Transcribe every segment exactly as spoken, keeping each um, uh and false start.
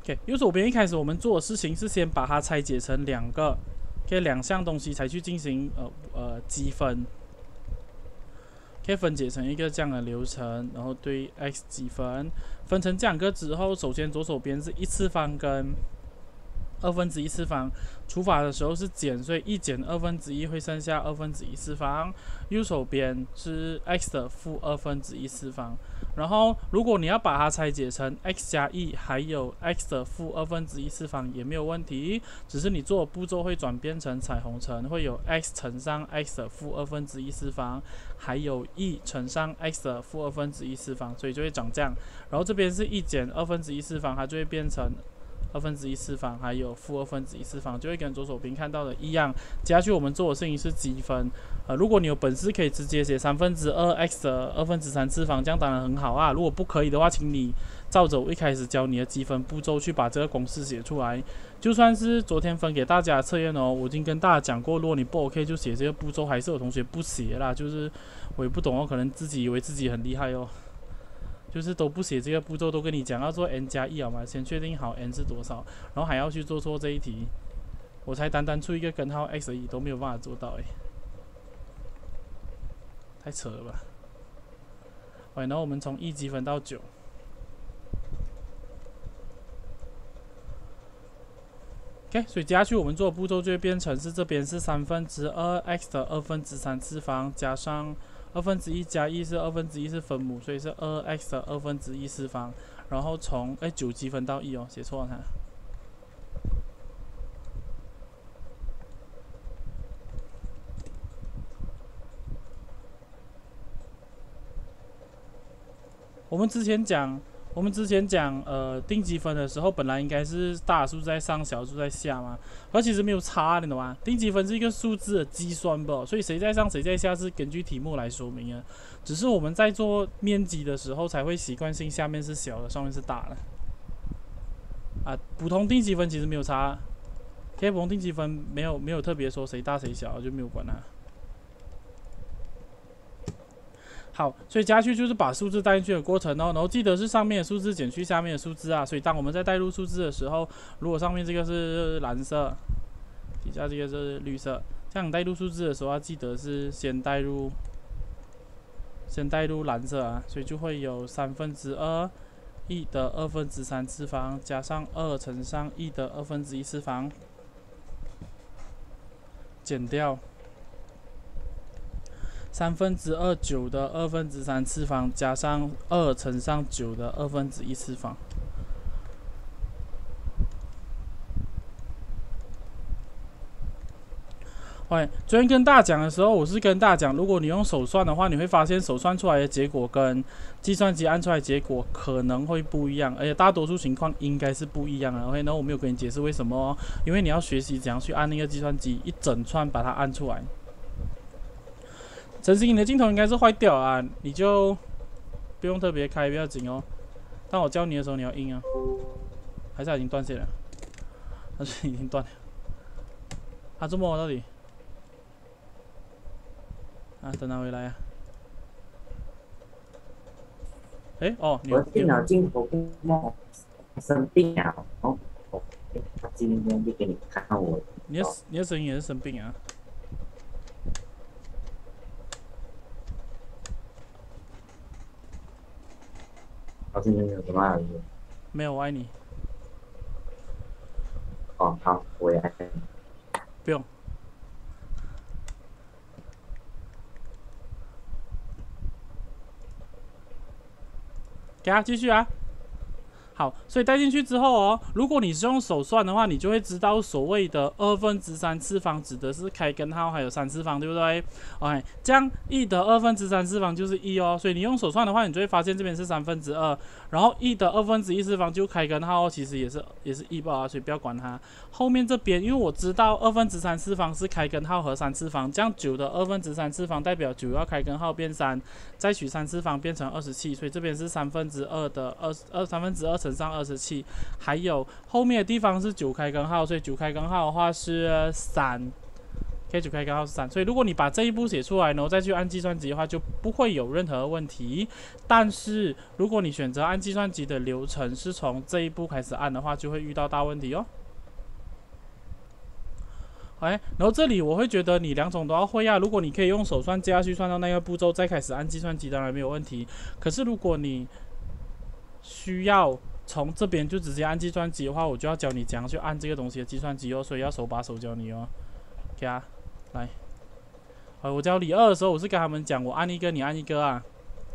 OK， 右手边一开始我们做的事情是先把它拆解成两个 ，OK， 两项东西才去进行呃呃积分。可以分解成一个这样的流程，然后对 x 积分，分成这两个之后，首先左手边是一次方跟二分之一次方，除法的时候是减，所以一减二分之一会剩下二分之一次方。右手边是 x 的负二分之一次方。然后，如果你要把它拆解成 x 加一，还有 x 的负二分之一次方也没有问题，只是你做的步骤会转变成彩虹乘，会有 x 乘上 x 的负二分之一次方，还有 e 乘上 x 的负二分之一次方，所以就会长这样。然后这边是一减二分之一次方，它就会变成二分之一次方，还有负二分之一次方，就会跟左手边看到的一样。接下去我们做的事情是积分。呃，如果你有本事，可以直接写三分之二 x 的二分之三次方，这样当然很好啊。如果不可以的话，请你照着我一开始教你的积分步骤去把这个公式写出来。就算是昨天分给大家的测验哦，我已经跟大家讲过，如果你不 OK 就写这个步骤，还是有同学不写啦。就是我也不懂哦，可能自己以为自己很厉害哦。就是都不写这个步骤，都跟你讲要做 n 加一好吗？先确定好 n 是多少，然后还要去做错这一题，我才单单出一个根号 x 而已，都没有办法做到哎，太扯了吧！好，然后我们从一积分到九。OK， 所以接下去我们做的步骤就会变成是这边是三分之二 x 的二分之三次方加上二分之一加一是二分之一是分母，所以是二 x 的二分之一次方，然后从哎九积分到一哦，写错了它。我们之前讲，我们之前讲呃定积分的时候，本来应该是大数在上，小数在下嘛，而其实没有差，你懂吗？定积分是一个数字的计算吧，所以谁在上谁在下是根据题目来说明的。只是我们在做面积的时候才会习惯性下面是小的，上面是大的。啊，普通定积分其实没有差，可以普通定积分没有没有特别说谁大谁小，就没有管它。好，所以加去就是把数字带进去的过程哦，然后记得是上面的数字减去下面的数字啊。所以当我们在带入数字的时候，如果上面这个是蓝色，底下这个是绿色，这样带入数字的时候要记得是先带入，先带入蓝色啊，所以就会有三分之二 e 的二分之三次方加上二乘上 e 的二分之一次方，减掉。三分之二九的二分之三次方加上二乘上九的二分之一次方。喂，昨天跟大家讲的时候，我是跟大家讲，如果你用手算的话，你会发现手算出来的结果跟计算机按出来的结果可能会不一样，而且大多数情况应该是不一样的。OK， 然后我没有跟你解释为什么哦，因为你要学习怎样去按那个计算机一整串把它按出来。陈星，你的镜头应该是坏掉啊，你就不用特别开，不要紧哦。当我教你的时候，你要硬啊，还是它已经断线了？还是已经断了？啊，这么到底？啊，等它回来啊。哎，哦，你我的电脑镜头不梦生病啊，然后他今天就给你看我。 你的你的声音也是生病啊？ 老师，你有什么要说？ 没有，我爱你。 哦，好，我也爱你。 不用。给他继续啊。好，所以带进去之后哦，如果你是用手算的话，你就会知道所谓的二分之三次方指的是开根号还有三次方，对不对 ？OK， 这样 e 的二分之三次方就是一哦，所以你用手算的话，你就会发现这边是三分之二，然后 e 的二分之一次方就开根号、哦，其实也是也是一吧，所以不要管它。后面这边，因为我知道二分之三次方是开根号和三次方，这样九的二分之三次方代表九要开根号变三，再取三次方变成二十七，所以这边是三分之二的二二三分之二乘上二十七，还有后面的地方是九开根号，所以九开根号的话是三， ，K 九 K 根号是三，所以如果你把这一步写出来，然后再去按计算机的话，就不会有任何问题。但是如果你选择按计算机的流程是从这一步开始按的话，就会遇到大问题哦。哎，然后这里我会觉得你两种都要会啊。如果你可以用手算接下去算到那个步骤，再开始按计算机，当然没有问题。可是如果你需要从这边就直接按计算机的话，我就要教你怎样去按这个东西的计算机哦，所以要手把手教你哦。OK 啊，来，呃，我教李二的时候，我是跟他们讲，我按一个，你按一个啊。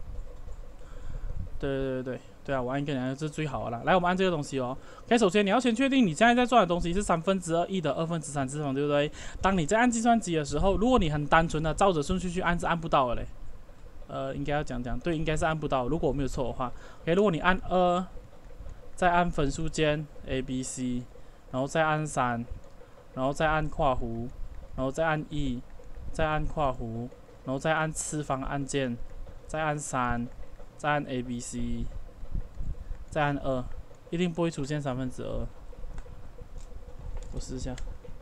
对对对对对啊，我按一个，你按一个是最好的啦。来，我们按这个东西哦。OK， 首先你要先确定你现在在算的东西是三分之二 e 的二分之三次方，对不对？当你在按计算机的时候，如果你很单纯的照着顺序去按，是按不到的嘞。呃，应该要讲讲，对，应该是按不到。如果我没有错的话 ，OK， 如果你按二，再按分数键 A B C， 然后再按三，然后再按括弧，然后再按 E， 再按括弧，然后再按次方按键，再按三，再按 A B C， 再按二，一定不会出现三分之二。我试一下，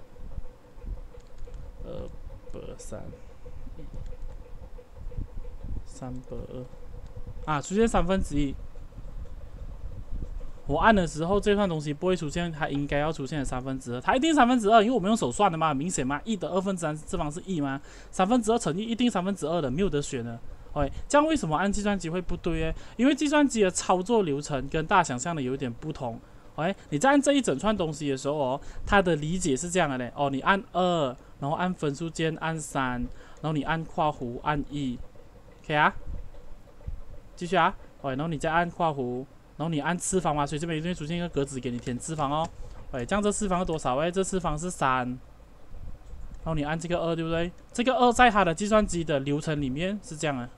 二百三。三百二啊，出现三分之一。我按的时候，这段东西不会出现，它应该要出现的三分之二，它一定三分之二，因为我们用手算的嘛，明显嘛 ，e 的二分之三次方是 e 吗？三分之二乘以一定三分之二的，没有得选的。OK， 这样为什么按计算机会不对呢？因为计算机的操作流程跟大家想象的有点不同。OK， 你在按这一整串东西的时候哦，它的理解是这样的嘞。哦，你按二，然后按分数键按三，然后你按括弧按 e。OK 啊，继续啊，哦，然后你再按括弧，然后你按次方嘛，所以这边一定会出现一个格子给你填次方哦。哎，这样这次方是多少？哎，这次方是三，然后你按这个二，对不对？这个二在它的计算机的流程里面是这样的，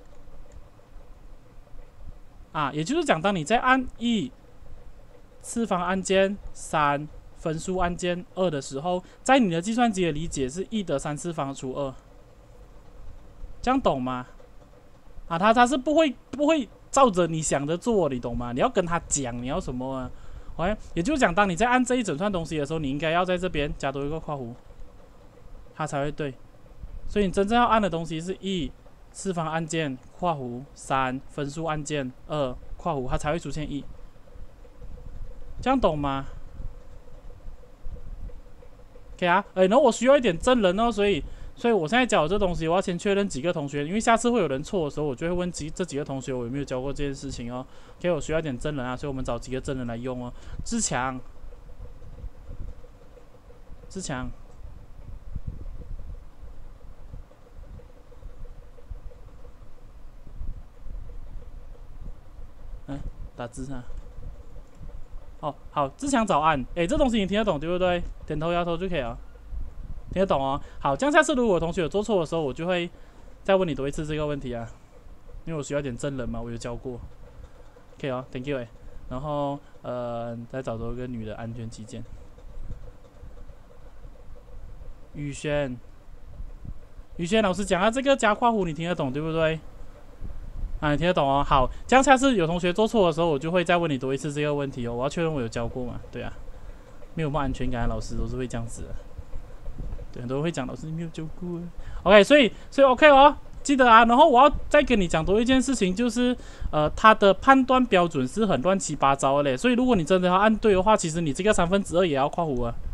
啊，也就是讲，当你在按一次方按键三分数按键二的时候，在你的计算机的理解是一的三次方除二，这样懂吗？啊，他他是不会不会照着你想的做，你懂吗？你要跟他讲你要什么啊 ？OK， 也就是讲，当你在按这一整串东西的时候，你应该要在这边加多一个括弧，它才会对。所以你真正要按的东西是一次方按键括弧三分数按键二括弧，它才会出现一。这样懂吗 ？OK 啊，哎，然后我需要一点证人哦，所以。所以我现在教这东西，我要先确认几个同学，因为下次会有人错的时候，我就会问几这几个同学我有没有教过这件事情哦。OK， 我需要一点证人啊，所以我们找几个证人来用哦。志强，志强，嗯，打字啊。哦，好，志强早安。哎，这东西你听得懂对不对？点头摇头就可以了。听得懂哦。好，这样下次如果同学有做错的时候，我就会再问你多一次这个问题啊，因为我需要点证人嘛，我有教过。OK 哦 ，Thank you 哎。然后呃，再找多一个女的安全起见。宇轩，宇轩老师讲啊，这个加括弧你听得懂对不对？啊，你听得懂哦。好，这样下次有同学做错的时候，我就会再问你多一次这个问题哦。我要确认我有教过嘛？对啊，没有什么安全感的老师都是会这样子的。对，很多人会讲老师你没有教过 ，OK， 所以所以 OK 哦，记得啊。然后我要再跟你讲多一件事情，就是呃，它的判断标准是很乱七八糟的嘞。所以如果你真的要按对的话，其实你这个三分之二也要括弧啊，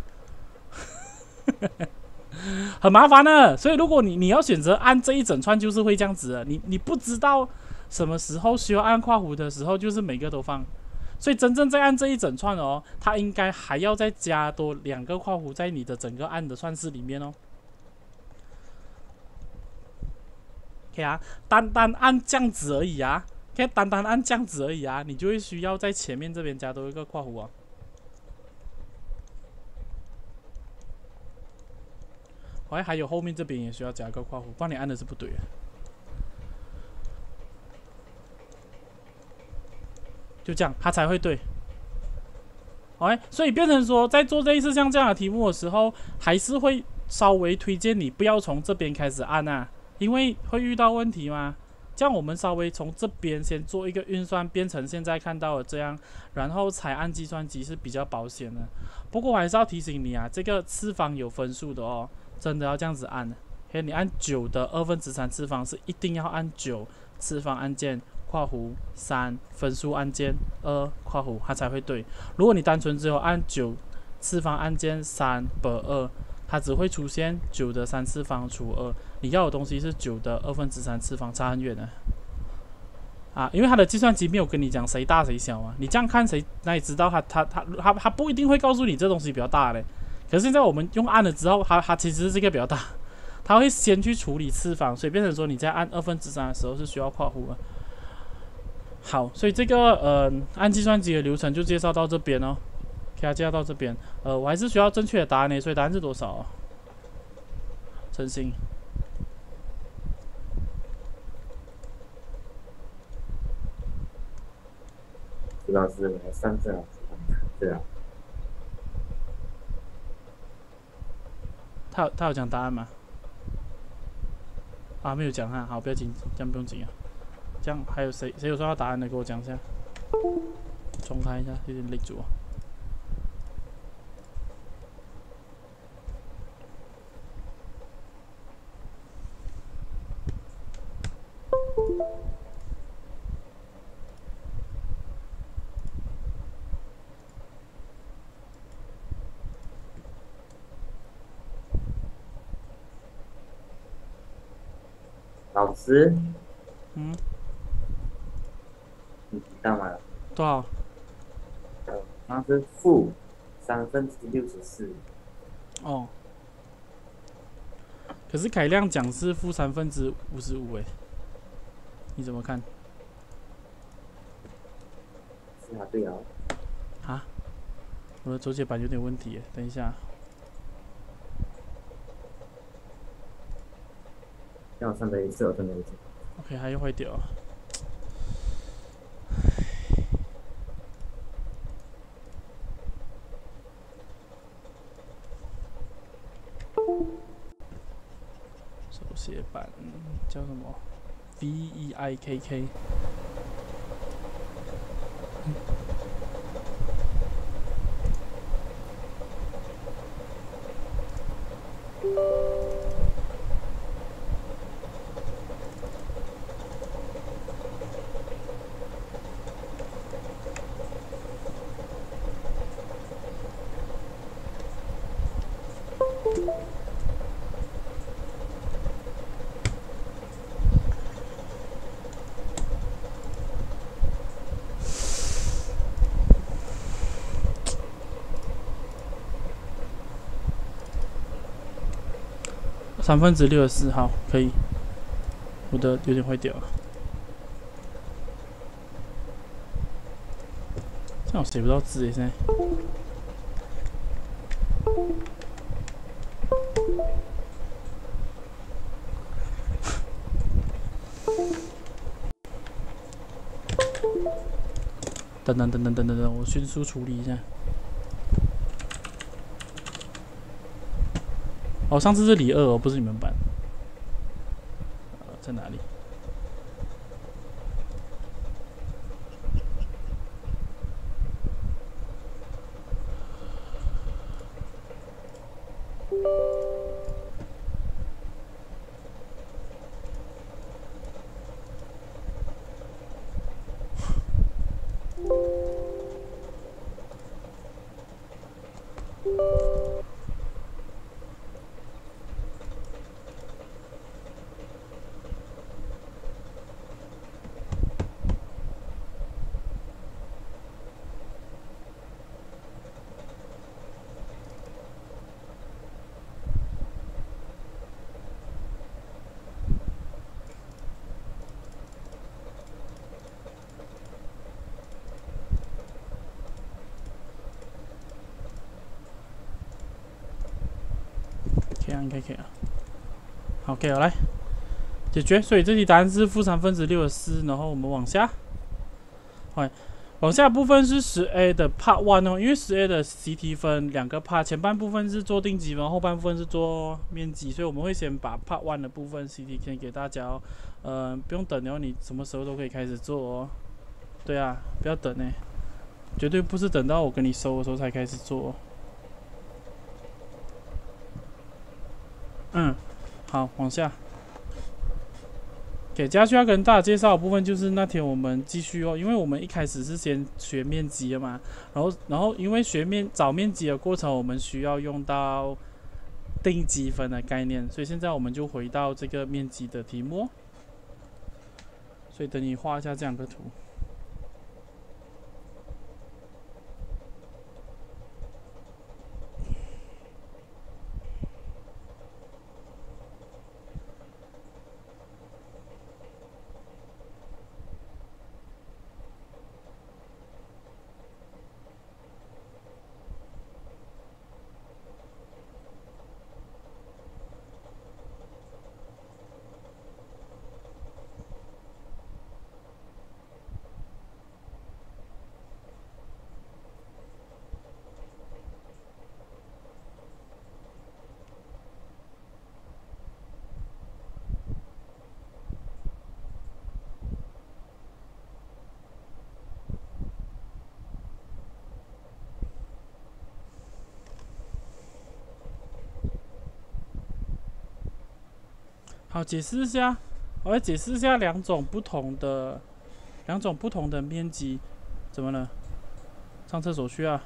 很麻烦的。所以如果你你要选择按这一整串，就是会这样子的。你你不知道什么时候需要按括弧的时候，就是每个都放。所以真正在按这一整串哦，它应该还要再加多两个括弧在你的整个按的串式里面哦。OK 啊，单单按这样子而已啊，可以单单按这样子而已啊，你就会需要在前面这边加多一个括弧啊。哎，还有后面这边也需要加一个括弧，不然你按的是不对的。就这样，它才会对。OK， 所以变成说，在做这一次像这样的题目的时候，还是会稍微推荐你不要从这边开始按啊，因为会遇到问题嘛。这样我们稍微从这边先做一个运算，变成现在看到的这样，然后才按计算机是比较保险的。不过我还是要提醒你啊，这个次方有分数的哦， 真的要这样子按的。OK， 你按九的二分之三次方是一定要按九次方按键括弧三分数按键二括弧它才会对。如果你单纯只有按九次方按键三百二，它只会出现九的三次方除二。你要的东西是九的二分之三次方，差很远的。啊，因为它的计算机没有跟你讲谁大谁小啊，你这样看谁哪里知道它它它它它不一定会告诉你这东西比较大嘞。可是现在我们用按了之后，它它其实是这个比较大，它会先去处理次方，所以变成说你在按二分之三的时候是需要括弧的。好，所以这个呃按计算机的流程就介绍到这边哦，给它介绍到这边。呃，我还是需要正确的答案呢，所以答案是多少、哦？诚心。 徐老师来上这了，对啊。 他有他有讲答案吗？啊，没有讲哈，好，不要紧，这样不用紧啊。这样还有谁谁有收到答案的，给我讲一下。重开一下，有点累住啊。 老师， 嗯， 你知道吗？ 多少？ 呃，那是负三分之六十四。 哦。可是凯亮讲是负三分之五十五，哎，你怎么看？ 是啊，对啊。 啊？我的周解版有点问题耶，等一下。 让我上的一次，我上的一次。 OK， 还又坏掉了。手写版叫什么 ？V E I K K。嗯三分之六十四，好，可以。我的有点坏掉了，这样我写不到字耶，现在。等等等等等等等，我迅速处理一下。哦，上次是李二哦，不是你们班。呃，在哪里？这样应该可以了。好 ，OK， 好来解决。所以这题答案是负三分之六的四，然后我们往下，好，往下部分是十 A 的 Part One 哦，因为十 A 的习题分两个 Part， 前半部分是做定积分，后半部分是做面积，所以我们会先把 Part One 的部分习题先给大家哦，呃，不用等哦，你什么时候都可以开始做哦。对啊，不要等呢，绝对不是等到我跟你收的时候才开始做哦。 嗯，好，往下。给接下去要跟大家介绍的部分就是那天我们继续哦，因为我们一开始是先学面积的嘛，然后然后因为学面找面积的过程，我们需要用到定积分的概念，所以现在我们就回到这个面积的题目哦。所以等你画一下这样的图。好，解释一下，我来解释一下两种不同的两种不同的面积。怎么了？上厕所去啊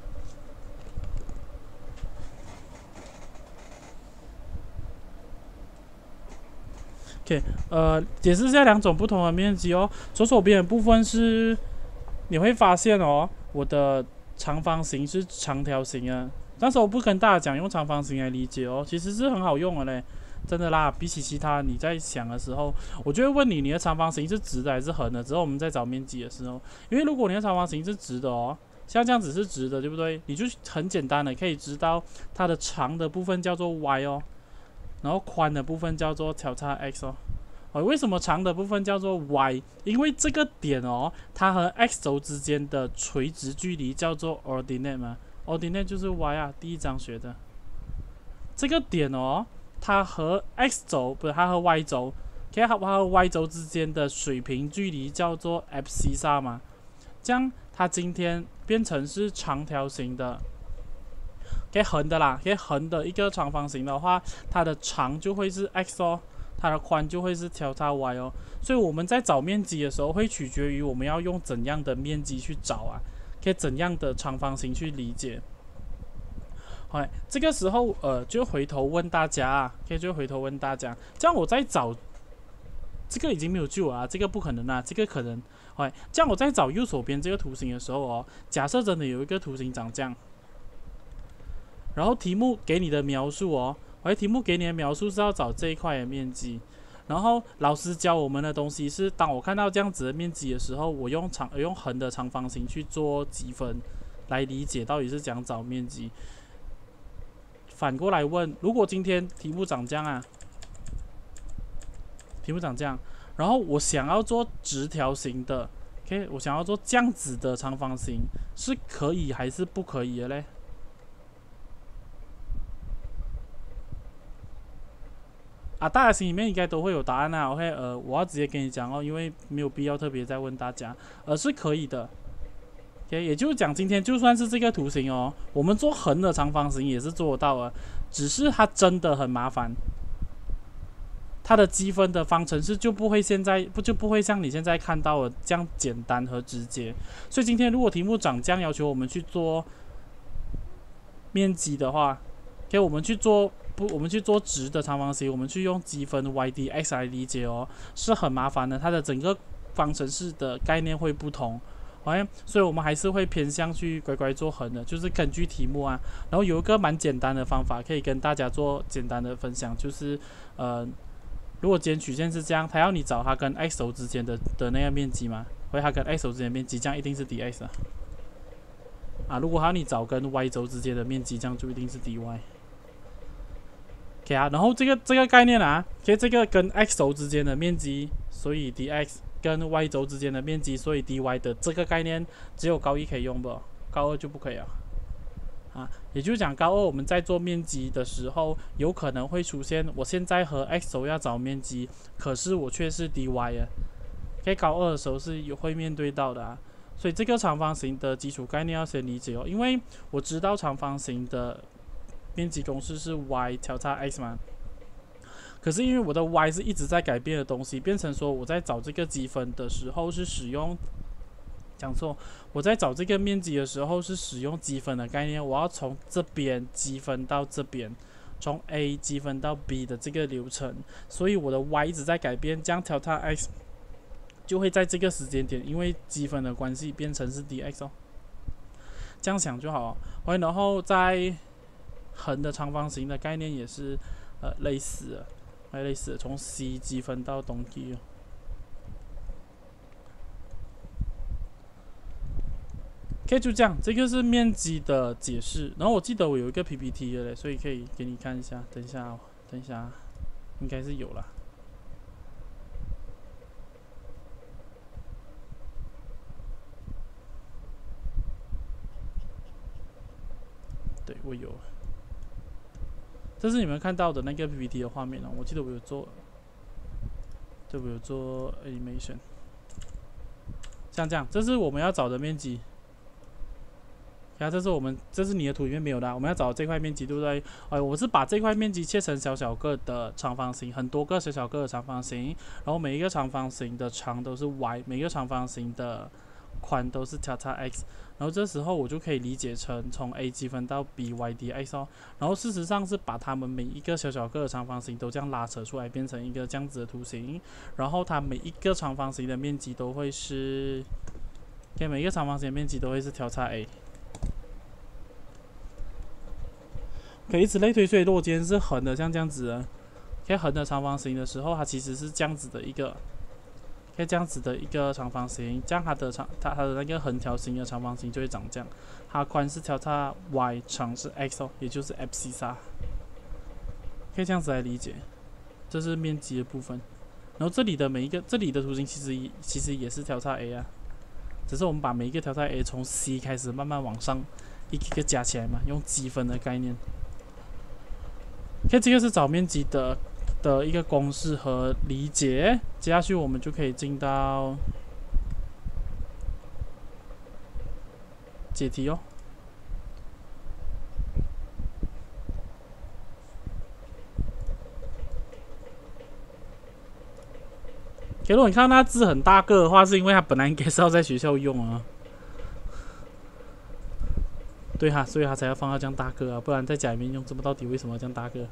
？OK， 呃，解释一下两种不同的面积哦。左手边的部分是，你会发现哦，我的长方形是长条形啊。但是我不跟大家讲用长方形来理解哦，其实是很好用的嘞。真的啦，比起其他你在想的时候，我就会问你，你的长方形是直的还是横的？之后我们在找面积的时候，因为如果你的长方形是直的哦，像这样子是直的，对不对？你就很简单的可以知道它的长的部分叫做 y 哦，然后宽的部分叫做交叉 x 哦。哦，为什么长的部分叫做 y？ 因为这个点哦，它和 x 轴之间的垂直距离叫做 ordinate 嘛 ，ordinate 就是 y 啊，第一章学的。这个点哦。它和 x 轴不是它和 y 轴，可以它和 y 轴之间的水平距离叫做 abscissa 嘛？这样它今天变成是长条形的，可以横的啦，可以横的一个长方形的话，它的长就会是 x 哦，它的宽就会是交叉 y 哦。所以我们在找面积的时候，会取决于我们要用怎样的面积去找啊，可以怎样的长方形去理解。好，这个时候呃，就回头问大家啊，可以就回头问大家，这样我在找，这个已经没有救了啊，这个不可能啊，这个可能，好，这样我在找右手边这个图形的时候哦，假设真的有一个图形长这样，然后题目给你的描述哦，哎，题目给你的描述是要找这一块的面积，然后老师教我们的东西是，当我看到这样子的面积的时候，我用长用横的长方形去做积分，来理解到底是怎样找面积。反过来问，如果今天题目长这样啊，题目长这样，然后我想要做直条形的 ，OK， 我想要做这样子的长方形，是可以还是不可以的嘞？啊，大家心里面应该都会有答案啊。OK， 呃，我要直接跟你讲哦，因为没有必要特别再问大家，而、呃、是可以的。OK， 也就是讲，今天就算是这个图形哦，我们做横的长方形也是做得到的，只是它真的很麻烦。它的积分的方程式就不会现在不就不会像你现在看到的这样简单和直接。所以今天如果题目长这样要求我们去做面积的话，给我们去做不，我们去做直的长方形，我们去用积分 y dx 来理解哦，是很麻烦的。它的整个方程式的概念会不同。OK， 所以我们还是会偏向去乖乖做横的，就是根据题目啊。然后有一个蛮简单的方法，可以跟大家做简单的分享，就是呃，如果今天曲线是这样，它要你找它跟 x 轴之间的的那个面积嘛，或者它跟 x 轴之间的面积，这样一定是 dx 啊。啊，如果它要你找跟 y 轴之间的面积，这样就一定是 dy。OK 啊，然后这个这个概念啊，其实这个跟 x 轴之间的面积，所以 dx。跟 y 轴之间的面积，所以 dy 的这个概念只有高一可以用不，高二就不可以了。啊，也就是讲高二我们在做面积的时候，有可能会出现，我现在和 x 轴要找面积，可是我却是 dy 啊。在高二的时候是有会面对到的啊，所以这个长方形的基础概念要先理解哦，因为我知道长方形的面积公式是 y 交叉 x 嘛。 可是因为我的 y 是一直在改变的东西，变成说我在找这个积分的时候是使用，讲错，我在找这个面积的时候是使用积分的概念，我要从这边积分到这边，从 A 积分到 B 的这个流程，所以我的 y 一直在改变，这样 delta x 就会在这个时间点，因为积分的关系变成是 dx 哦，这样想就好了。然后在横的长方形的概念也是呃类似的，还类似的，从 C 积分到东西哦。OK， 就这样，这个是面积的解释。然后我记得我有一个 P P T 的嘞，所以可以给你看一下。等一下、哦，等一下，应该是有啦。对，我有。这是你们看到的那个 P P T 的画面哦。我记得我有做，对，我有做 animation。像这样，这是我们要找的面积。看，这是我们，这是你的图里面没有的、啊。我们要找这块面积，对不对？哎，我是把这块面积切成小小个的长方形，很多个小小个的长方形，然后每一个长方形的长都是 y， 每一个长方形的宽都是 delta x。然后这时候我就可以理解成从 a 积分到 b y dx 哦。然后事实上是把它们每一个小小个的长方形都这样拉扯出来，变成一个这样子的图形。然后它每一个长方形的面积都会是，给每一个长方形的面积都会是 delta a。可以以此类推，所以如果今天是横的，像这样子的，可以横的长方形的时候，它其实是这样子的一个，可以这样子的一个长方形，这样它的长它它的那个横条形的长方形就会长这样，它宽是delta y， 长是 x 哦，也就是 abscissa， 可以这样子来理解，这是面积的部分。然后这里的每一个这里的图形其实其实也是delta a 啊，只是我们把每一个delta a 从 c 开始慢慢往上一个一个加起来嘛，用积分的概念。OK， 这个是找面积的的一个公式和理解。接下去我们就可以进到解题哦。如果你看到那字很大个的话，是因为它本来应该是要在学校用啊。对哈，所以他才要放到这样大个啊，不然在家里面用，这么到底为什么要这样大个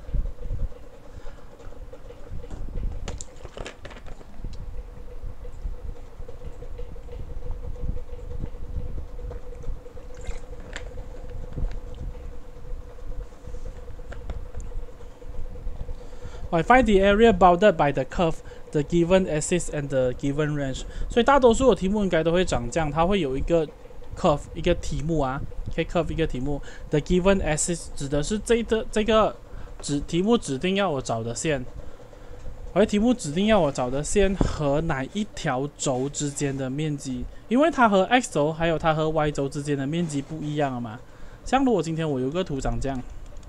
？I find the area bounded by the curve, the given axis and the given range。所以大多数的题目应该都会长这样，它会有一个 curve 一个题目啊，可以 curve 一个题目。The given axis 指的是这个这个指题目指定要我找的线，而题目指定要我找的线和哪一条轴之间的面积，因为它和 x 轴还有它和 y 轴之间的面积不一样了嘛。像如果今天我有个图长这样。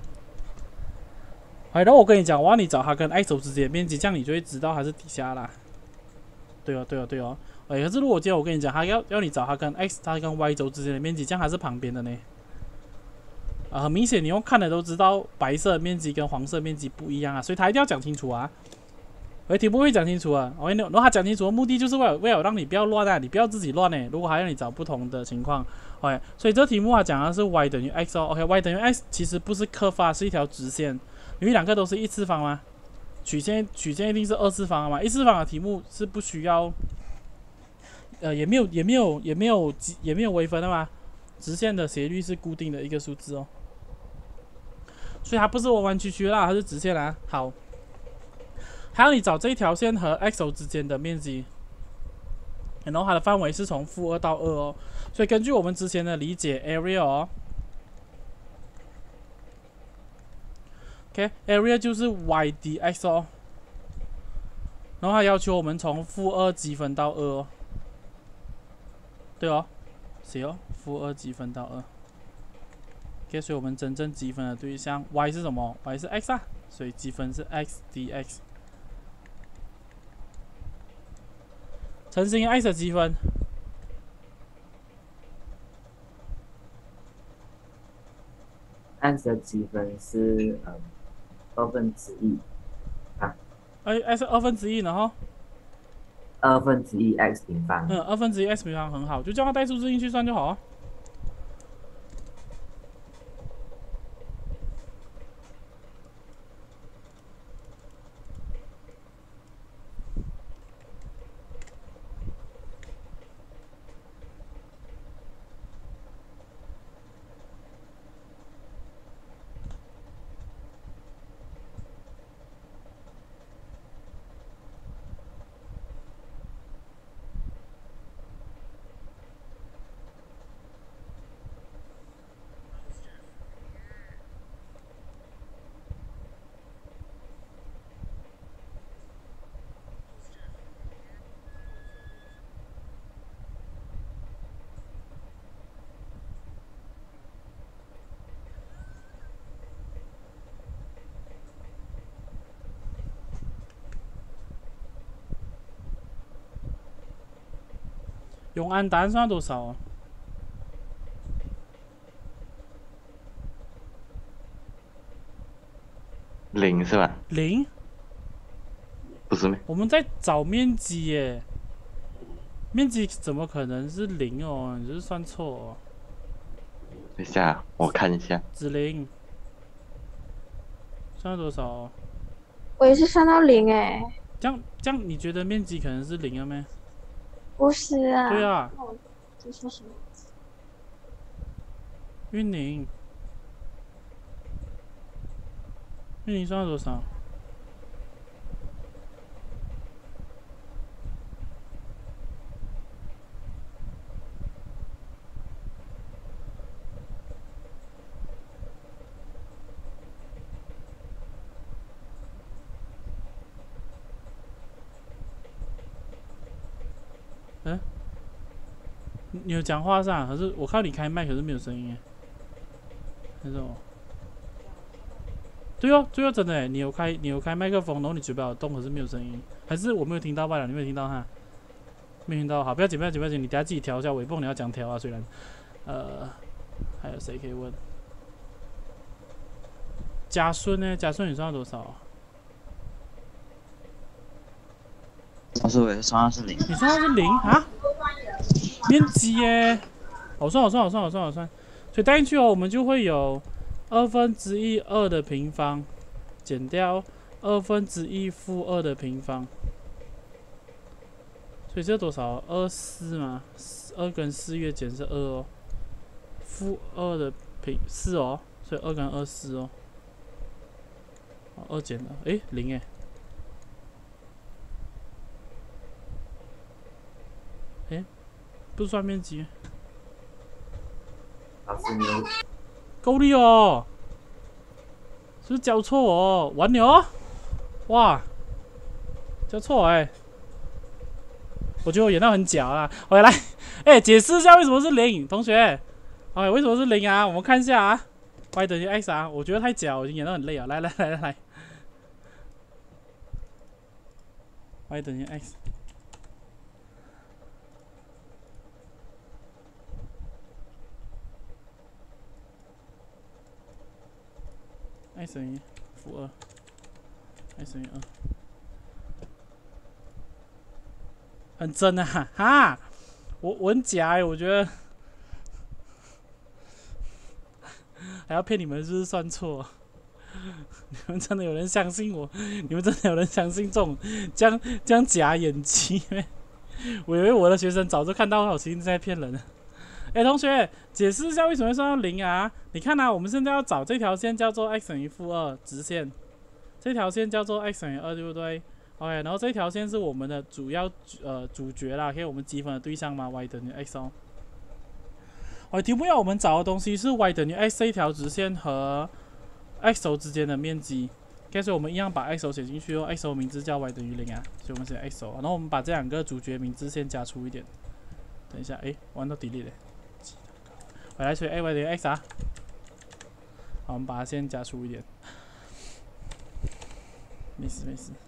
哎，然后我跟你讲，我要你找它跟 x 轴之间的面积，这样你就会知道它是底下啦。对哦，对哦，对哦。哎，可是如果今天我跟你讲，它要要你找它跟 x 它跟 y 轴之间的面积，这样还是旁边的呢。啊，很明显你用看的都知道，白色的面积跟黄色面积不一样啊，所以它一定要讲清楚啊。哎，题目会讲清楚啊。OK， 然后它讲清楚的目的就是为了为了让你不要乱啊，你不要自己乱呢。如果还要你找不同的情况 ，OK， 所以这题目啊讲的是 y 等于 x 哦。OK，y 等于 x 其实不是curve啊，是一条直线。因为两个都是一次方嘛，曲线曲线一定是二次方嘛，一次方的题目是不需要，呃，也没有也没有也没有也没有微分的嘛，直线的斜率是固定的一个数字哦，所以它不是弯弯曲曲啦，它是直线啦。好，还要你找这一条线和 x 轴之间的面积，然后它的范围是从负二到二哦，所以根据我们之前的理解 ，area 哦。OK，area、okay, 就是 y dx 哦，然后它要求我们从负二积分到二哦，对哦，写哦，负二积分到二。OK， 所以我们真正积分的对象 y 是什么 ？y 是 x 啊，所以积分是 x dx。乘新 x 的积分， x 的积分是嗯二分之一哎，x 二分之一，然后二分之一 x 平方。 嗯，二分之一 x 平方很好，就叫它带数字进去算就好啊。永安答案算多少啊？ 零是吧？ 零？ 不是咩？ 我们在找面积耶，面积怎么可能是零哦？你这是算错哦。 等一下，我看一下。 子零，算了多少、哦？ 我也是算到零哎。 这样这样，你觉得面积可能是零了没？ 不是啊。 对啊。 那我这说什么？ 运宁，运宁算了多少？嗯？你有讲话上，可是我看你开麦，可是没有声音哎。还是什么？对哦，对哦，真的哎，你有开，你有开麦克风，然后你嘴巴有动，可是没有声音，还是我没有听到罢了？你没有听到哈？没听到，好，不要紧，不要紧，不要紧，你等下自己调一下尾泵，你要讲调啊，虽然，呃，还有谁可以问？嘉顺呢？嘉顺你算到多少、啊？ 老师，我算的是零。 你算的是零啊？面积耶？好算，好算，好算，好算，好算。所以带进去哦，我们就会有二分之一二的平方减掉二分之一负二的平方，所以这多少？二四嘛，二跟四月减是二哦，负二的平四哦，所以二跟二四哦，二减了，诶，零诶。诶，不是算面积。 老师你有够力哦，是不是交错哦？完了哦，哇，交错哎、欸！我觉得我演到很假啦。OK， 来，哎、欸，解释一下为什么是零，同学。哎，为什么是零啊？我们看一下啊 ，y 等于 x 啊，我觉得太假，我已经演到很累了。来来来来来 ，y 等于 x。x 等于负二 ，x 等于二，很真啊哈！我我很假哎、欸，我觉得还要骗你们，是不是算错？你们真的有人相信我？你们真的有人相信这种这样这样假演技吗？我以为我的学生早就看到我其实在骗人。哎、欸，同学，解释一下为什么会算到零啊？你看啊，我们现在要找这条线叫做 x 等于负二直线，这条线叫做 x 等于二，对不对 ？OK， 然后这条线是我们的主要呃主角啦，可以我们积分的对象嘛 ，y 等于 x 哦。哦，题目要我们找的东西是 y 等于 x 这一条直线和 x 轴之间的面积。OK， 所以我们一样把 x 轴写进去哦 ，x 轴名字叫 y 等于零啊，所以我们写 x 轴，然后我们把这两个主角名字先加粗一点。等一下，哎，玩到 delete 了。回来，所以 a y 等于 x 啊。好，我们把它先加粗一点。没事没事，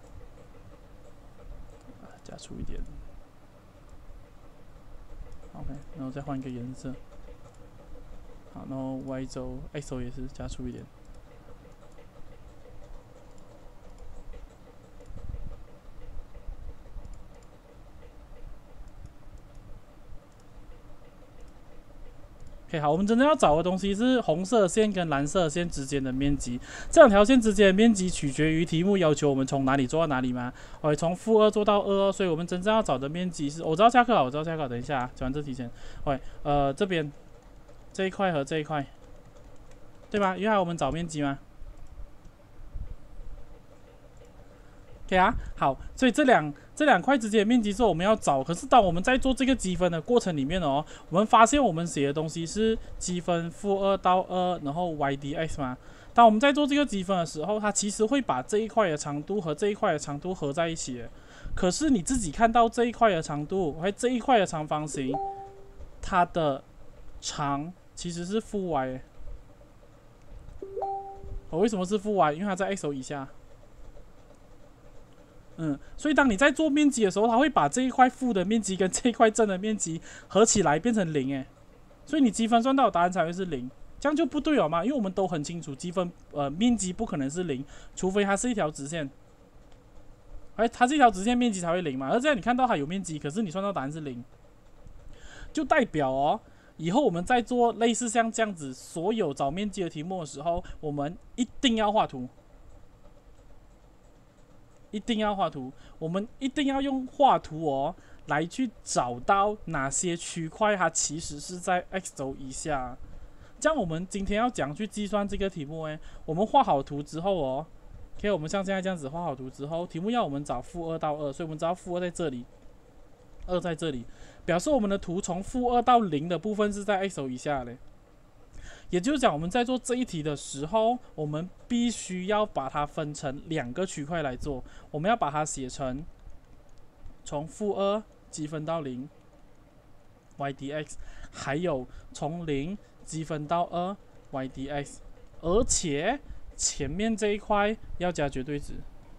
加粗一点。OK， 然后再换一个颜色。好，然后 y 轴、x 轴也是加粗一点。 OK， 好，我们真正要找的东西是红色线跟蓝色线之间的面积。这两条线之间的面积取决于题目要求我们从哪里做到哪里嘛。OK， 从负二做到二，所以我们真正要找的面积是，我知道下课了，我知道下课了，等一下、啊，讲完这题先。OK， 呃，这边这一块和这一块，对吧？因为我们找面积嘛。OK 啊，好，所以这两这两块之间的面积是我们要找。可是当我们在做这个积分的过程里面哦，我们发现我们写的东西是积分负二到二，然后 y dx 嘛。当我们在做这个积分的时候，它其实会把这一块的长度和这一块的长度合在一起。可是你自己看到这一块的长度和这一块的长方形，它的长其实是负 y。我、哦、为什么是负 y？ 因为它在 x 轴以下。嗯，所以当你在做面积的时候，它会把这一块负的面积跟这一块正的面积合起来变成零，哎，所以你积分算到的答案才会是零，这样就不对了嘛？因为我们都很清楚，积分呃面积不可能是零，除非它是一条直线，哎，它是一条直线，面积才会零嘛。而这样你看到它有面积，可是你算到答案是零，就代表哦，以后我们在做类似像这样子所有找面积的题目的时候，我们一定要画图。一定要画图，我们一定要用画图哦，来去找到哪些区块它其实是在 x 轴以下。这样我们今天要讲去计算这个题目，哎，我们画好图之后哦 ，OK， 我们像现在这样子画好图之后，题目要我们找负二到二，所以我们知道负二在这里，二在这里，表示我们的图从负二到零的部分是在 x 轴以下嘞。也就是讲，我们在做这一题的时候，我们必须要把它分成两个区块来做。我们要把它写成从负二积分到零 y dx， 还有从零积分到二 y dx， 而且前面这一块要加绝对值。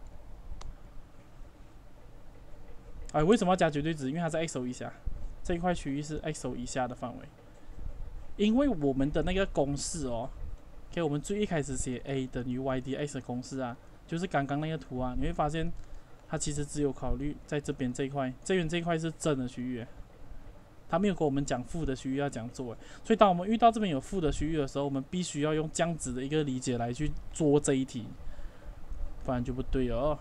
哎，为什么要加绝对值？因为它在 x 轴以下，这一块区域是 x 轴以下的范围。因为我们的那个公式哦 ，OK， 我们最一开始写 a 等于 y dx 的公式啊，就是刚刚那个图啊，你会发现它其实只有考虑在这边这一块，这边这一块是正的区域，它没有跟我们讲负的区域要怎样做，所以当我们遇到这边有负的区域的时候，我们必须要用这样子的一个理解来去做这一题，不然就不对哦。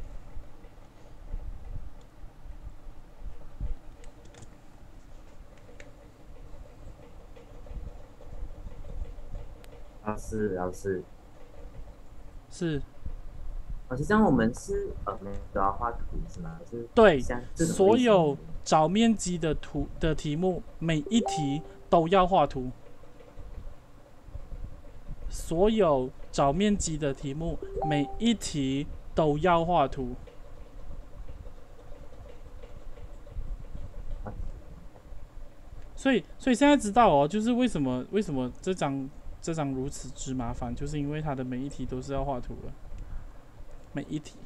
老师，老师， 是， 老师，这样我们是呃每都要画图是吗？是对， 像这种所有类型找面积的图的题目，每一题都要画图。所有找面积的题目，每一题都要画图。所以，所以现在知道哦，就是为什么为什么这张。这张如此之麻烦，就是因为它的每一题都是要画图的，每一题。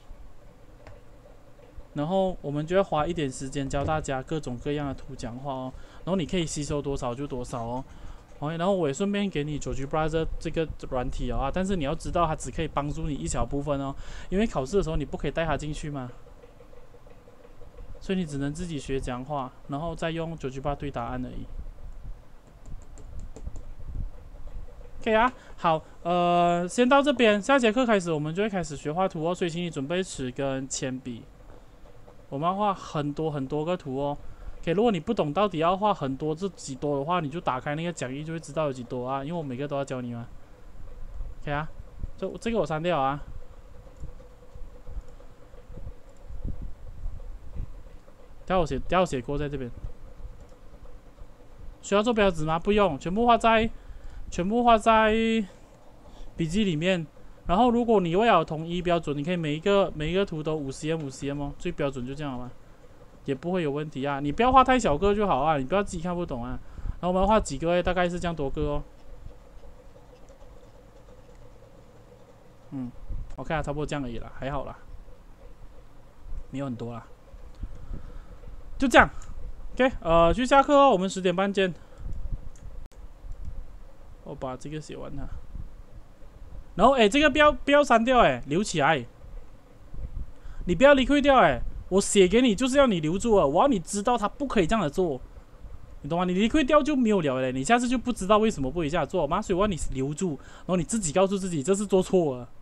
然后我们就要花一点时间教大家各种各样的图讲话哦，然后你可以吸收多少就多少哦。OK， 然后我也顺便给你 GeoGebra 这个软体哦啊，但是你要知道它只可以帮助你一小部分哦，因为考试的时候你不可以带它进去嘛，所以你只能自己学讲话，然后再用 GeoGebra 对答案而已。OK 啊，好，呃，先到这边，下节课开始我们就会开始学画图哦，所以请你准备尺跟铅笔，我们要画很多很多个图哦。OK， 如果你不懂到底要画很多这几多的话，你就打开那个讲义就会知道有几多啊，因为我每个都要教你嘛。OK 啊，这这个我删掉啊。等下我写，等下我写过在这边。需要做标志吗？不用，全部画在。全部画在笔记里面，然后如果你为了统一标准，你可以每一个每一个图都五十 M 五十 M 哦，最标准就这样好吗？也不会有问题啊。你不要画太小个就好啊，你不要自己看不懂啊。然后我们要画几个，大概是这样多个哦。嗯 ，OK 啊，差不多这样而已啦，还好啦，没有很多啦，就这样。OK， 呃，去下课哦，我们十点半见。我把这个写完它，然后哎，这个不要不要删掉哎，留起来。你不要离开掉哎，我写给你就是要你留住啊，我要你知道他不可以这样子做， 你懂吗？你理亏掉就没有了嘞，你下次就不知道为什么不可以这样做嘛，所以我让你留住，然后你自己告诉自己这是做错了。